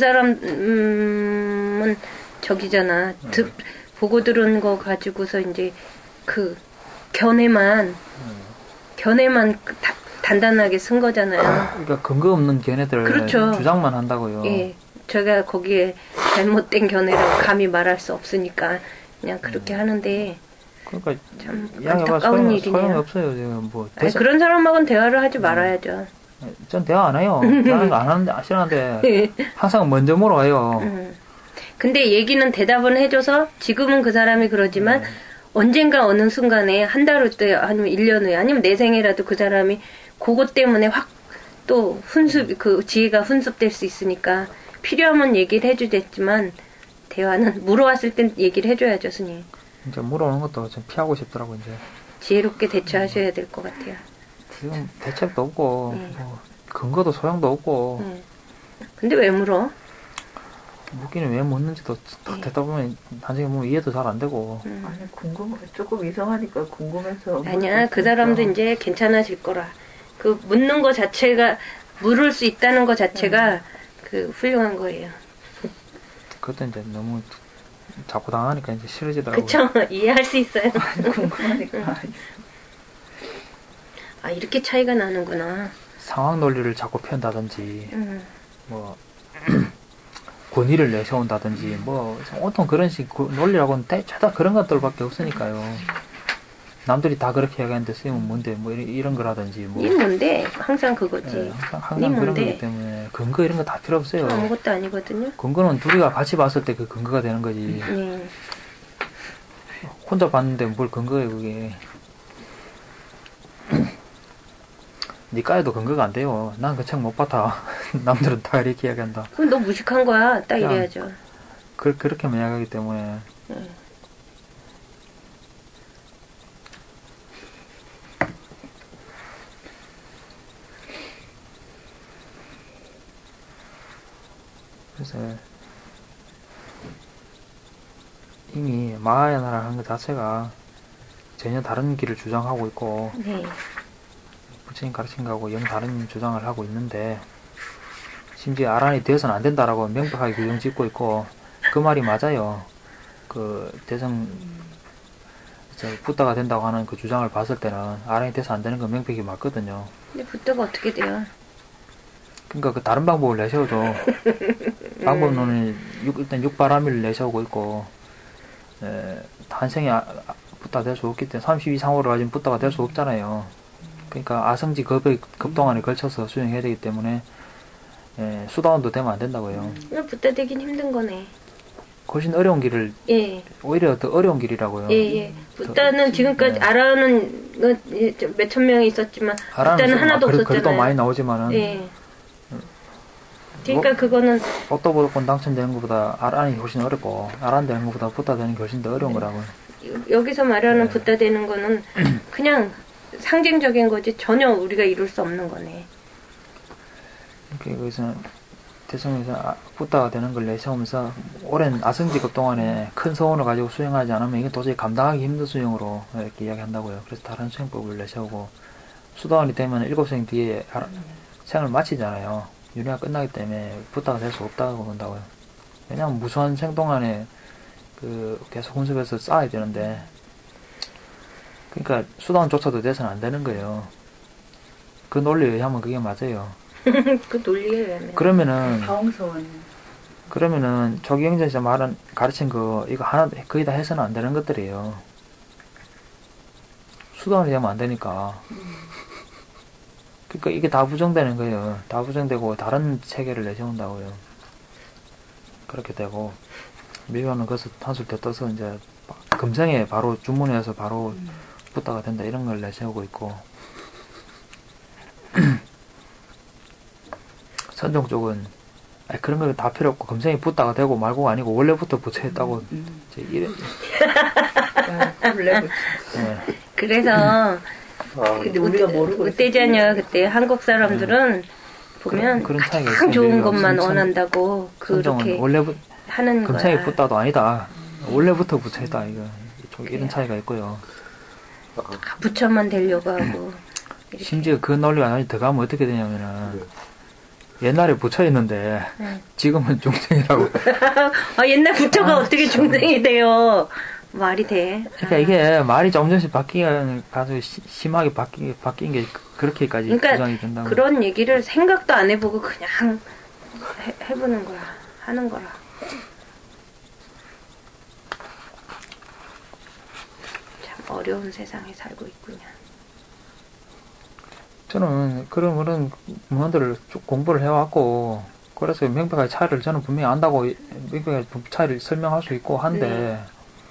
사람은 저기잖아. 듣, 보고 들은 거 가지고서 이제 그 견해만 견해만 다, 단단하게 쓴 거잖아요. 그러니까 근거 없는 견해들을 그렇죠. 주장만 한다고요. 예, 제가 거기에 잘못된 견해라고 감히 말할 수 없으니까 그냥 그렇게 하는데 그러니까 참 이야기해봐 안타까운 소용, 일이네요. 소용이 없어요. 지금 뭐 아니, 대사- 그런 사람하고는 대화를 하지 말아야죠. 전 대화 안 해요. 대화는 안 하는데 싫어하는데 항상 먼저 물어와요. 음. 근데 얘기는 대답은 해줘서 지금은 그 사람이 그러지만 언젠가 어느 순간에 한 달 후에 아니면 일 년 후에 아니면 내 생애라도 그 사람이 그것 때문에 확 또 훈습 그 지혜가 훈습될 수 있으니까 필요하면 얘기를 해주겠지만 대화는 물어왔을 땐 얘기를 해줘야죠, 스님. 이제 물어오는 것도 좀 피하고 싶더라고 이제. 지혜롭게 대처하셔야 될 것 같아요. 지금 대책도 없고 네. 뭐 근거도 소용도 없고 음. 근데 왜 물어? 묻기는 왜 묻는지도 딱 네. 듣다 보면 나중에 보면 이해도 잘 안 되고 음. 아니 궁금 조금 이상하니까 궁금해서. 아니야, 그 사람도 이제 괜찮아질 거라. 그 묻는 거 자체가 물을 수 있다는 거 자체가 그 훌륭한 거예요. 그것도 이제 너무 자꾸 당하니까 이제 싫어지더라고요. 그쵸? 이해할 수 있어요. 궁금하니까. 아, 이렇게 차이가 나는구나. 상황 논리를 자꾸 편다든지, 음. 뭐, 권위를 내세운다든지, 뭐, 온통 그런 식 논리라고는 대, 죄다 그런 것들밖에 없으니까요. 남들이 다 그렇게 얘기하는데 쓰이면 뭔데, 뭐, 이런, 이런 거라든지, 뭐. 니 뭔데? 항상 그거지. 예, 항상, 항상 니 그런 뭔데? 거기 때문에, 근거 이런 거 다 필요 없어요. 아무것도 아니거든요. 근거는 둘이가 같이 봤을 때 그 근거가 되는 거지. 네. 혼자 봤는데 뭘 근거해, 그게. 니까에도 근거가 안 돼요. 난 그 책 못 봤다. 남들은 다 이렇게 이야기한다. 그럼 너 무식한 거야. 딱 그냥 이래야죠. 그, 그렇게만 이야기하기 때문에. 네. 그래서 이미 마하야나라는 한 것 자체가 전혀 다른 길을 주장하고 있고 네. 부처님 가르친 거하고 영 다른 주장을 하고 있는데 심지어 아란이 되어서는 안 된다라고 명백하게 규정 짓고 있고 그 말이 맞아요. 그 대성 저 붓다가 된다고 하는 그 주장을 봤을 때는 아란이 돼서 안 되는 건 명백히 맞거든요. 근데 부다가 어떻게 돼요? 그러니까 그 다른 방법을 내세우죠. 방법론을 육, 일단 육바라밀을 내세우고 있고 에, 한생에 아, 아, 붓다 될 수 없기 때문에 삼십이 상호를 가진 붓다가 될 수 없잖아요. 그러니까 아성지 급의 급동안에 걸쳐서 수행해야 되기 때문에 에, 수다원도 되면 안 된다고요. 그냥 부다 되긴 힘든 거네. 훨씬 어려운 길을 예. 오히려 더 어려운 길이라고요. 예, 예. 부다는 지금까지 네. 아라는 몇 천 명이 있었지만 부다는 하나도 그래도 없었잖아요. 많이 나오지만은 예. 그러니까 그거는 로또 복권 당첨되는 것보다 아란이 훨씬 어렵고 아란 되는 것보다 붓다 되는 게 훨씬 더 어려운 거라고요. 여기서 말하는 네. 부다 되는 거는 그냥 상징적인 거지 전혀 우리가 이룰 수 없는 거네. 그러니까 거기서 대성에서 아, 붓다가 되는 걸 내세우면서 오랜 아성지급 동안에 큰 소원을 가지고 수행하지 않으면 이게 도저히 감당하기 힘든 수행으로 이렇게 이야기한다고요. 그래서 다른 수행법을 내세우고 수다원이 되면 일곱 생 뒤에 아, 생을 마치잖아요. 윤회가 끝나기 때문에 붓다가 될 수 없다고 본다고요. 왜냐하면 무수한 생 동안에 그 계속 훈습해서 쌓아야 되는데 그러니까 수다원조차도 돼서는 안 되는 거예요. 그 논리에 의하면 그게 맞아요. 그 논리에 의하면. 그러면은 사홍서원. 그러면은 조기영전에서 말한 가르친 거 이거 하나 거의 다 해서는 안 되는 것들이에요. 수단이 되면 안 되니까. 그러니까 이게 다 부정되는 거예요. 다 부정되고 다른 체계를 내세운다고요. 그렇게 되고 미묘는 것을 한술 더 떠서 이제 금생에 바로 주문해서 바로 붓다가 된다 이런 걸 내세우고 있고 선종 쪽은 아니, 그런 거 다 필요 없고 금생이 붓다가 되고 말고가 아니고 원래부터 부처했다고 음. 이제 이래. 원래 네. 그래서 아, 근데 우리가 모르고 그때잖아요. 그때 한국 사람들은 보면 그런 차이가 가장 있어요. 좋은 여기가 것만 선정- 원한다고 선종은 그렇게 원래부 하는 금생이 거야. 붓다도 아니다. 원래부터 부처했다 이거 좀 이런 차이가 있고요. 부처만 되려고 하고. 이렇게. 심지어 그 논리가 나중에 더 가면 어떻게 되냐면은 옛날에 부처였는데 네. 지금은 중생이라고. 아 옛날 부처가 아, 어떻게 중생이 돼요? 말이 돼. 그러니까 이게 말이 점점씩 바뀌는 가서 시- 심하게 바뀌 바뀐 게 그- 그렇게까지 그러니까 주장이 된다고. 그런 얘기를 생각도 안 해보고 그냥 해, 해보는 거야. 하는 거야. 참 어려운 세상에 살고 있군요. 저는 그런 그런 문헌들을 쭉 공부를 해왔고 그래서 명백하게 차이를 저는 분명히 안다고 명백하게 차이를 설명할 수 있고 한데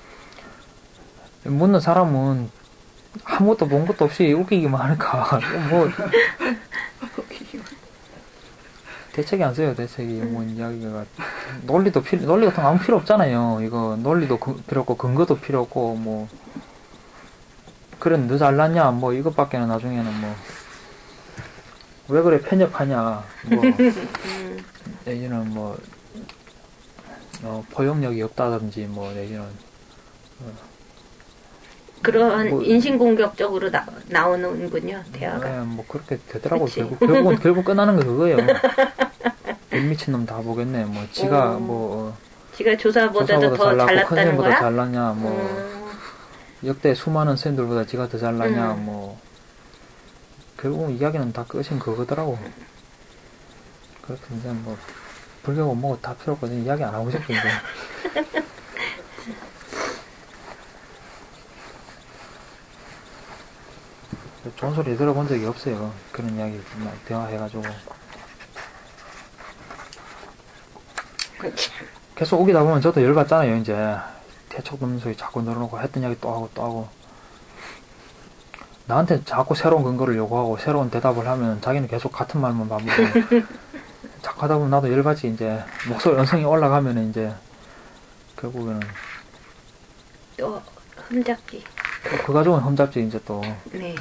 묻는 사람은 아무것도 본 것도 없이 웃기기만 하니까 뭐 대책이 안 써요. 대책이 뭐 이야기가 논리도 필요 논리 같은 거 아무 필요 없잖아요. 이거 논리도 그- 필요 없고 근거도 필요 없고 뭐 그래 너 잘났냐 뭐 이것밖에는 나중에는 뭐 왜 그래 편협하냐 뭐 내지는 뭐 어, 포용력이 없다든지 뭐 내지는 그러한 뭐- 인신공격적으로 나, 나오는군요. 대화가. 네, 뭐 그렇게 되더라고 그치. 결국 결국은 결국 끝나는 거 그거예요. 일 미친 놈 다 보겠네. 뭐 지가 어. 뭐 어, 지가 조사보다도 조사보다 더 잘났고 큰 잘났다는 쌤보다 거야? 잘났냐 뭐 음, 역대 수많은 쌤들보다 지가 더 잘났냐 음. 뭐 결국 이야기는 다 끝인 그거더라고. 그래서 이제 뭐 불교고 뭐고 다 필요 없거든. 이야기 안 하고 싶어 이제. 좋은 소리 들어본 적이 없어요. 그런 이야기 막 대화해가지고. 계속 오기다 보면 저도 열받잖아요. 이제 대척 없는 소리 자꾸 늘어놓고 했던 이야기 또 하고 또 하고. 나한테 자꾸 새로운 근거를 요구하고 새로운 대답을 하면 자기는 계속 같은 말만 반복하고 자꾸 하다 보면 나도 열받지. 이제 목소리 연성이 올라가면 이제 결국에는 또 흠잡기. 그 가족은 흠잡지. 이제 또 네.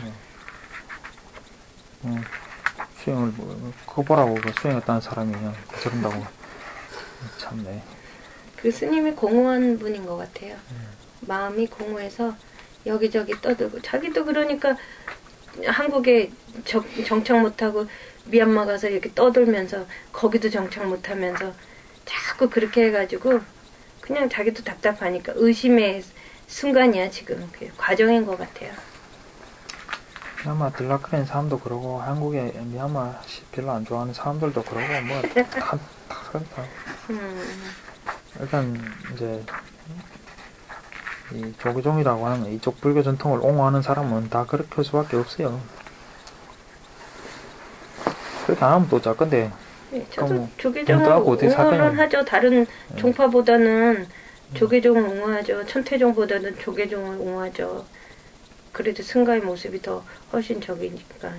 음, 수행을 뭐, 그거 보라고 그 수행했다는 사람이 그냥 저런다고. 참네. 그 스님이 공허한 분인 것 같아요. 음. 마음이 공허해서 여기저기 떠들고 자기도 그러니까 한국에 정, 정착 못하고 미얀마 가서 이렇게 떠들면서 거기도 정착 못하면서 자꾸 그렇게 해가지고 그냥 자기도 답답하니까 의심의 순간이야 지금. 그 과정인 것 같아요. 미얀마 들락거리는 사람도 그러고 한국에 미얀마 별로 안 좋아하는 사람들도 그러고 뭐다 그렇다. 음. 일단 이제 이 조계종이라고 하는 이쪽 불교 전통을 옹호하는 사람은 다 그렇게 할 수밖에 없어요. 그렇게 안 하면 또 어쩔 건데. 네, 저도 그럼 조계종을 돈 따고 어떻게 살 옹호는 거냐. 하죠. 다른 네. 종파보다는 조계종을 옹호하죠. 천태종보다는 조계종을 옹호하죠. 그래도 승가의 모습이 더 훨씬 적이니까.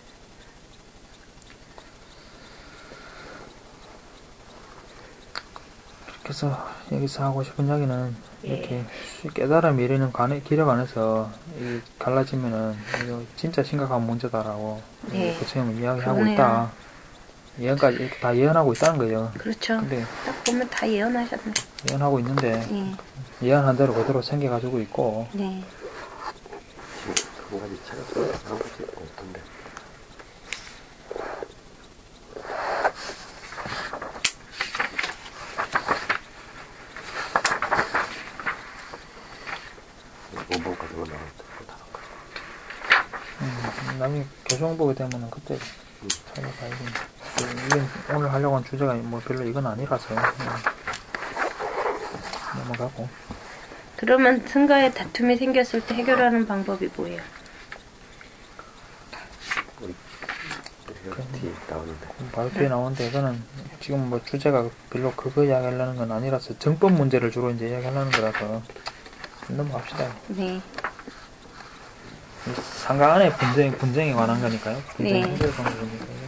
그래서 여기서 하고 싶은 이야기는 예. 이렇게 깨달음이 이르는 간에, 기력 안에서 이 갈라지면은 이거 진짜 심각한 문제다라고 네. 부처님은 이야기하고 그러네요. 있다. 예언까지 이렇게 다 예언하고 있다는 거예요. 그렇죠. 근데 딱 보면 다 예언하셨네. 예언하고 있는데 예. 예언한 대로 그대로 생겨가지고 있고 네. 한 가지 찾아서 한 가지 없던데. 오번 같은 거 나왔다. 다섯 가지. 음, 남이 교정 보게 되면은 그때 찾아가야지. 이게 오늘 하려고 한 주제가 뭐 별로 이건 아니라서 음, 넘어가고. 그러면 승가에 다툼이 생겼을 때 해결하는 방법이 뭐예요? 우리가 뒤에 나오는데. 바로 뒤에 나오는데 이거는 지금 뭐 주제가 별로 그거 이야기하려는 건 아니라서 정법 문제를 주로 이제 이야기하려는 거라서 넘어갑시다. 네. 상가 안에 분쟁, 분쟁에 관한 거니까요. 분쟁 네. 해결 방법이니까요.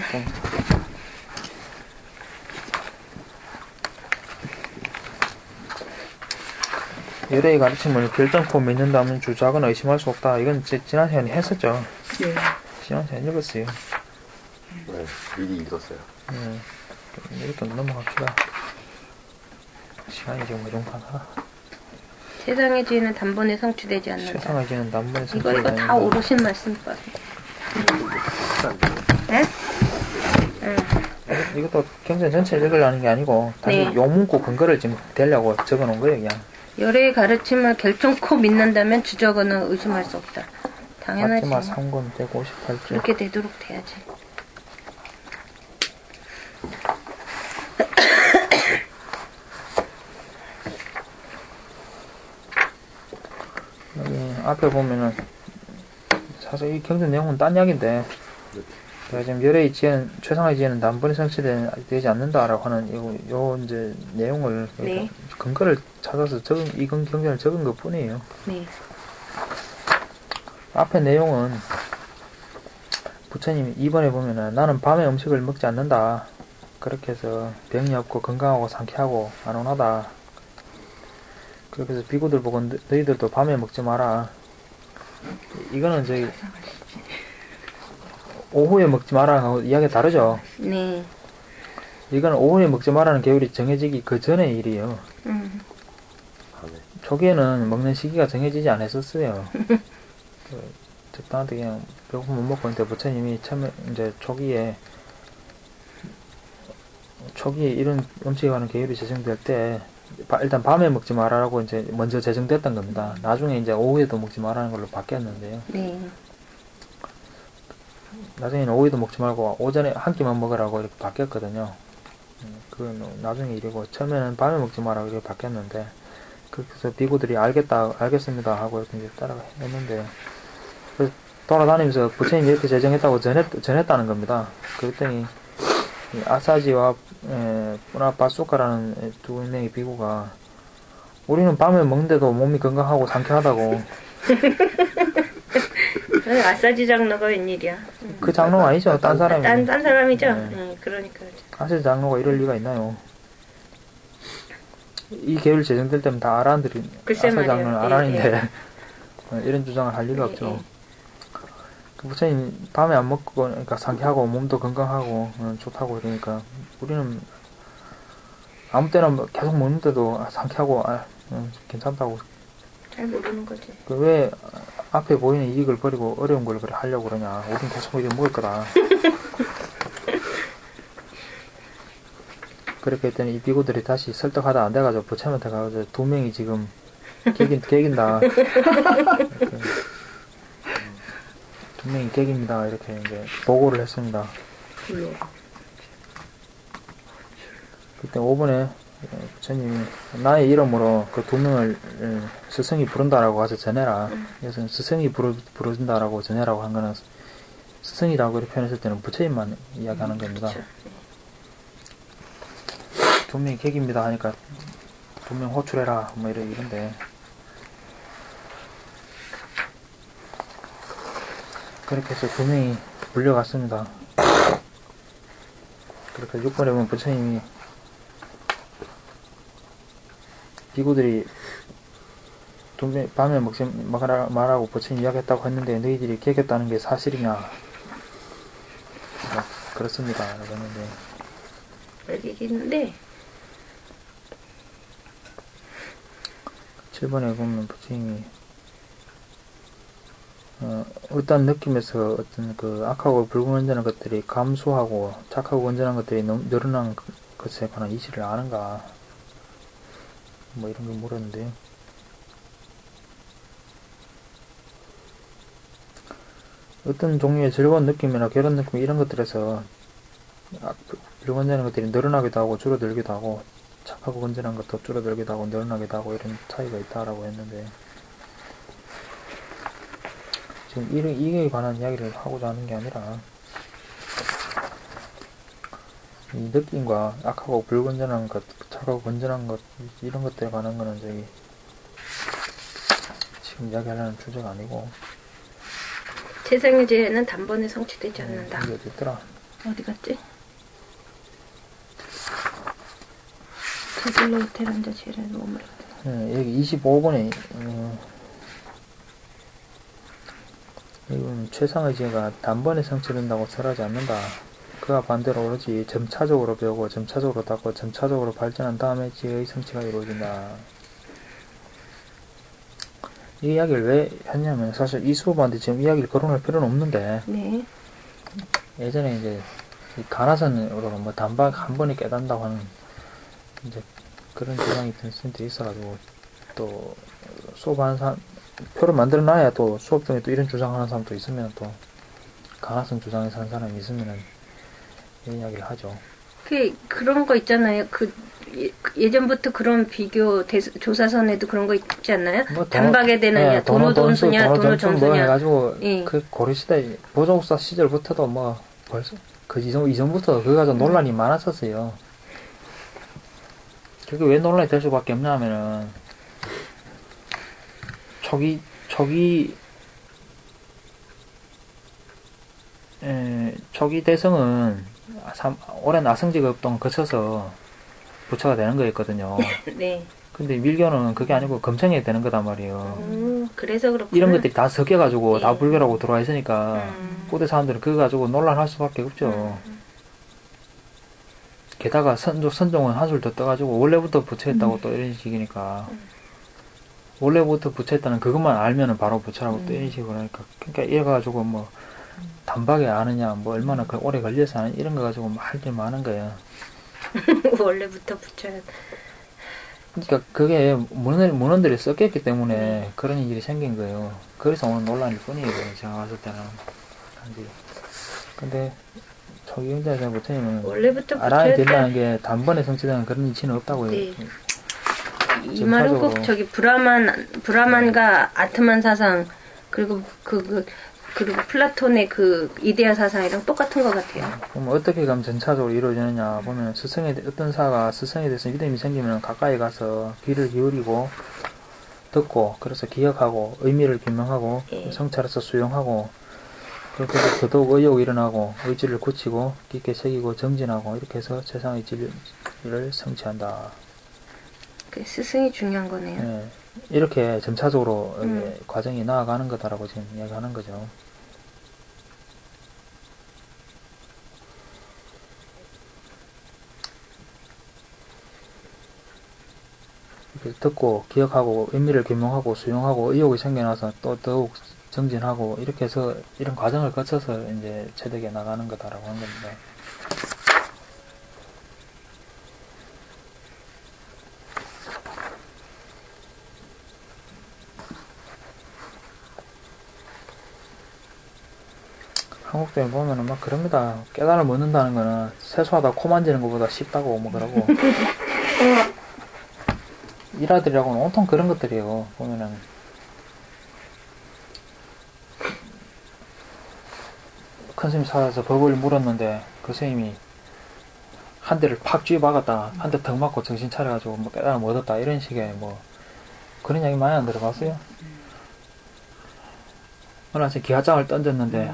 열애의 가르침을 결정코 믿는다면 주작은 의심할 수 없다. 이건 지, 지난 시간에 했었죠. 예. 지난 시간에 읽었어요. 네, 미리 읽었어요. 네. 이렇게 넘어갑시다. 시간이 지금 무중하다. 세상의 지혜는 단번에 성취되지 않는다. 세상의 지는 단번에 이거 이거 다 오르신 말씀법. 네? 응. 이것도 경전 전체를 읽으려는 게 아니고 단지 네. 요 문구 근거를 지금 대려고 적어놓은 거예요. 그냥. 열애의 가르침을 결정코 믿는다면 주적은 의심할 수 없다. 당연하지. 마지막 삼 권 백오십팔 쪽. 그렇게 되도록 돼야지. 여기 앞에 보면은 사실 이 경전 내용은 딴 이야기인데 제가 지금 열애의 지혜는 최상의 지혜는 단번에 성취되지 않는다라고 하는 요, 요 이제 내용을 네. 근거를 찾아서 적은 이 경- 경전을 적은 것 뿐이에요. 네. 앞에 내용은 부처님이 이번에 보면은 나는 밤에 음식을 먹지 않는다. 그렇게 해서 병이 없고 건강하고 상쾌하고 안온하다. 그렇게 해서 비구들 보고 너- 너희들도 밤에 먹지 마라. 이거는 저기 오후에 먹지 마라 하고 이야기가 다르죠. 네. 이거는 오후에 먹지 마라는 계율이 정해지기 그 전의 일이에요. 음. 밤에. 초기에는 먹는 시기가 정해지지 않았었어요. 그, 적당한테 그냥 배고프면 못 먹고 있는데 부처님이 처음에 이제 초기에 초기에 이런 음식에 관한 계율이 제정될 때 바- 일단 밤에 먹지 마라라고 이제 먼저 제정됐던 겁니다. 나중에 이제 오후에도 먹지 마라는 걸로 바뀌었는데요. 네. 나중에는 오이도 먹지 말고 오전에 한 끼만 먹으라고 이렇게 바뀌었거든요. 그건 나중에 일이고 처음에는 밤에 먹지 마라 이렇게 바뀌었는데 그래서 비구들이 알겠다 알겠습니다 하고 이제 따라가 했는데 그래서 돌아다니면서 부처님이 이렇게 제정했다고 전했, 전했다는 겁니다. 그랬더니 아사지와 뿌나바수카라는 두 명의 비구가 우리는 밤에 먹는데도 몸이 건강하고 상쾌하다고. 아사지 장로가 웬일이야. 그 장로가 아니죠. 딴 사람이. 딴, 딴 사람이죠. 네. 네, 그러니까. 아사지 장로가 이럴 리가 있나요? 이 계율 제정될 때면 다 아란들이, 아사지 장로는 아란인데, 예, 예. 이런 주장을 할 리가 없죠. 예, 예. 그 부처님 밤에 안 먹고, 그러니까 상쾌하고 몸도 건강하고 어, 좋다고 그러니까 우리는 아무 때나 계속 먹는데도 상쾌하고 아, 어, 괜찮다고. 잘 모르는 거지. 그 왜 앞에 보이는 이익을 버리고 어려운 걸 그래 하려고 그러냐. 우린 계속 이렇게 먹을 거다. 그렇게 했더니 이 비구들이 다시 설득하다 안 돼가지고 부처님한테 가서 두 명이 지금 개긴, 개긴다. 두 명이 개깁니다. 이렇게 이제 보고를 했습니다. 그때 오분에 부처님이 나의 이름으로 그 두 명을 스승이 부른다라고 가서 전해라. 그래서 스승이 부르, 부른다라고 전해라고 한 거는 스승이라고 이렇게 표현했을 때는 부처님만 이야기하는 겁니다. 두 명이 객입니다 하니까 두 명 호출해라 뭐 이런 이런데 그렇게 해서 두 명이 불려갔습니다. 그렇게 육 번에 보면 부처님이 비구들이 두 명, 밤에 먹지 말아, 말하고 부처님 이야기했다고 했는데 너희들이 깨겠다는 게 사실이냐? 아, 그렇습니다. 그랬는데 얘기했는데 칠 번에 보면 부처님이 어, 어떤 느낌에서 어떤 그 악하고 불건전한 것들이 감소하고 착하고 건전한 것들이 너무 늘어난 것에 관한 이치를 아는가? 뭐 이런 걸 물었는데요. 어떤 종류의 즐거운 느낌이나 괴로운 느낌 이런 것들에서 불건전한 것들이 늘어나기도 하고 줄어들기도 하고 착하고 건전한 것도 줄어들기도 하고 늘어나기도 하고 이런 차이가 있다라고 했는데 지금 이런, 이에 관한 이야기를 하고자 하는 게 아니라 이 느낌과 악하고 불건전한 것, 착하고 건전한 것 이런 것들에 관한 거는 저기 지금 이야기하려는 주제가 아니고 세상의 죄는 단번에 성취되지 않는다. 이게 어딨더라? 어디 갔지? 저질러 테란 자 죄를 몸을 네, 여기 이십오 번에 어, 이건 최상의 죄가 단번에 성취된다고 설하지 않는다. 그와 반대로 오로지 점차적으로 배우고 점차적으로 닦고 점차적으로 발전한 다음에 지혜의 성취가 이루어진다. 이 이야기를 왜 했냐면 사실 이 수업한테 지금 이야기를 거론할 필요는 없는데 네. 예전에 이제 가나선으로 뭐 단박 한 번에 깨닫는다고 하는 이제 그런 주장이 든 스님들이 있어가지고 또 수업하는 사람 표를 만들어 놔야 또 수업 중에 또 이런 주장하는 사람도 있으면 또 가나선 주장에서 하는 사람이 있으면은 이 이야기를 하죠. 그 그런 거 있잖아요. 그 예, 예전부터 그런 비교 대, 조사선에도 그런 거 있지 않나요? 뭐 단박에 되느냐, 네, 도노 돈수냐, 도노 점수냐. 뭐 해가지고 예. 그 고려시대 보조국사 시절부터도 뭐 벌써 그 이전 이전부터 그거 가지고 논란이 많았었어요. 그게 왜 논란이 될 수밖에 없냐면은 초기 초기 에, 초기 대성은 삼, 오랜 아성지급동을 거쳐서 부처가 되는 거였거든요. 네. 근데 밀교는 그게 아니고 검청이 되는 거단 말이에요. 음, 그래서 그렇구나. 이런 것들이 다 섞여가지고 네. 다 불교라고 들어와 있으니까 음. 고대 사람들은 그거 가지고 논란할 수밖에 없죠. 음. 게다가 선조, 선종은 한술 더 떠가지고 원래부터 부처했다고 음. 또 이런 식이니까 음. 원래부터 부처했다는 그것만 알면은 바로 부처라고 음. 또 이런 식으로 하니까 그러니까 이래가지고 뭐 단박에 아느냐 뭐 얼마나 그 오래 걸려서 아는 이런 거 가지고 뭐 할 게 많은 거예요. 원래부터 붙여야. 그러니까 그게 문헌, 문헌들이 섞였기 때문에 네. 그런 일이 생긴 거예요. 그래서 오늘 논란일 뿐이에요. 제가 봤을 때는. 근데 초기경제에서 부처님은 원래부터 알아야 부처였다. 된다는 게 단번에 성취되는 그런 이치는 없다고요. 네. 이 말은 꼭 점차적으로. 저기 브라만 브라만과 아트만 사상 그리고 그, 그 그리고 플라톤의 그 이데아 사상이랑 똑같은 것 같아요. 그럼 어떻게 가면 전차적으로 이루어지느냐 보면 스승에 대- 어떤 사가 스승에 대해서 믿음이 생기면 가까이 가서 귀를 기울이고 듣고 그래서 기억하고 의미를 규명하고 예. 성찰해서 수용하고 그렇게 해서 더더욱 의욕이 일어나고 의지를 굳히고 깊게 새기고 정진하고 이렇게 해서 세상의 진리를 성취한다. 그 스승이 중요한 거네요. 예. 이렇게 점차적으로 음. 이게 과정이 나아가는 거다라고 지금 이야기하는 거죠. 이렇게 듣고 기억하고 의미를 규명하고 수용하고 의욕이 생겨나서 또 더욱 정진하고 이렇게 해서 이런 과정을 거쳐서 이제 체득에 나가는 거다라고 하는 겁니다. 한국적인 보면은 막 그럽니다. 깨달음 얻는다는 거는 세수하다 코 만지는 것보다 쉽다고 뭐 그러고 일아들이라고는 온통 그런 것들이에요. 보면은 큰 스님이 살아서 법을 물었는데 그 스님이 한 대를 팍 쥐박았다 한 대 턱 맞고 정신 차려가지고 뭐 깨달음 얻었다 이런 식의 뭐 그런 이야기 많이 안 들어봤어요? 어느 날 기아장을 던졌는데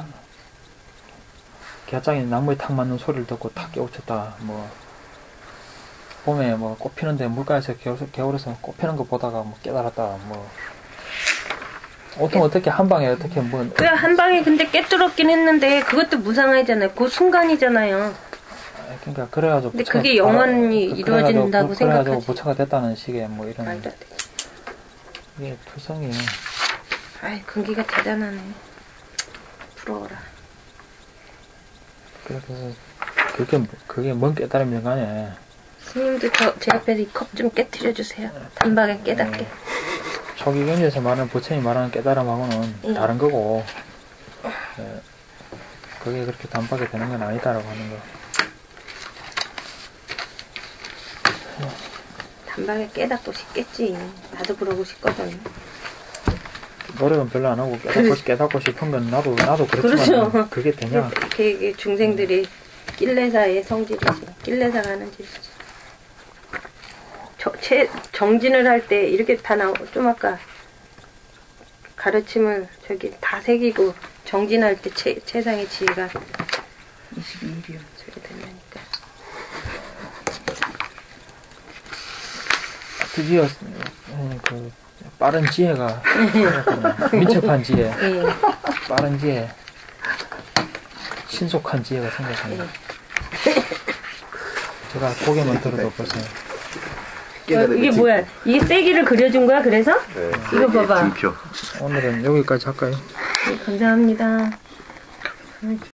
기아장이 나무에 탁 맞는 소리를 듣고 탁 깨우쳤다. 뭐 봄에 뭐 꽃 피는데 물가에서 겨울, 겨울에서 꽃 피는 거 보다가 뭐 깨달았다. 뭐 보통 어떻게 한 방에 어떻게 뭐 그 한 방에 근데 깨뚫었긴 했는데 그것도 무상하잖아요. 그 순간이잖아요. 그러니까 그래가지고 근데 부처가 그게 바로- 영원히 그- 이루어진다고 그래가지고, 그래가지고 생각하지. 부처가 됐다는 식의 뭐 이런 말도 안 돼. 이게 투성이에요. 아이 근기가 대단하네. 부러워라. 그렇게 해서 그게 그게 뭔 깨달음인 간에 스님도 저, 제 앞에서 이 컵 좀 깨트려 주세요. 단박에 깨닫게. 네. 초기 경제에서 말하는 부처님이 말하는 깨달음하고는 예. 다른 거고 예, 그게 그렇게 단박에 되는 건 아니다라고 하는 거. 단박에 깨닫고 싶겠지. 나도 그러고 싶거든. 노력은 별로 안 하고 깨닫고, 깨닫고 싶은 건 나도 나도 그렇지만 그렇죠. 그게 되냐? 그게 이게 중생들이 낄레사의 성질이지. 낄레사가 하는 짓이지. 저, 채, 정진을 할 때 이렇게 다 나오, 좀 아까 가르침을 저기 다 새기고 정진할 때 채, 채상의 지혜가 이십이 일이요. 저기 된다니까. 드디어 음, 그 빠른 지혜가 민첩한 지혜, 예. 빠른 지혜, 신속한 지혜가 생겼습니다. 제가 고개만 들어도 벌써 어, 이게 뭐야? 이게 세기를 그려준 거야? 그래서? 네. 이거 봐봐. 등표. 오늘은 여기까지 할까요? 네, 감사합니다.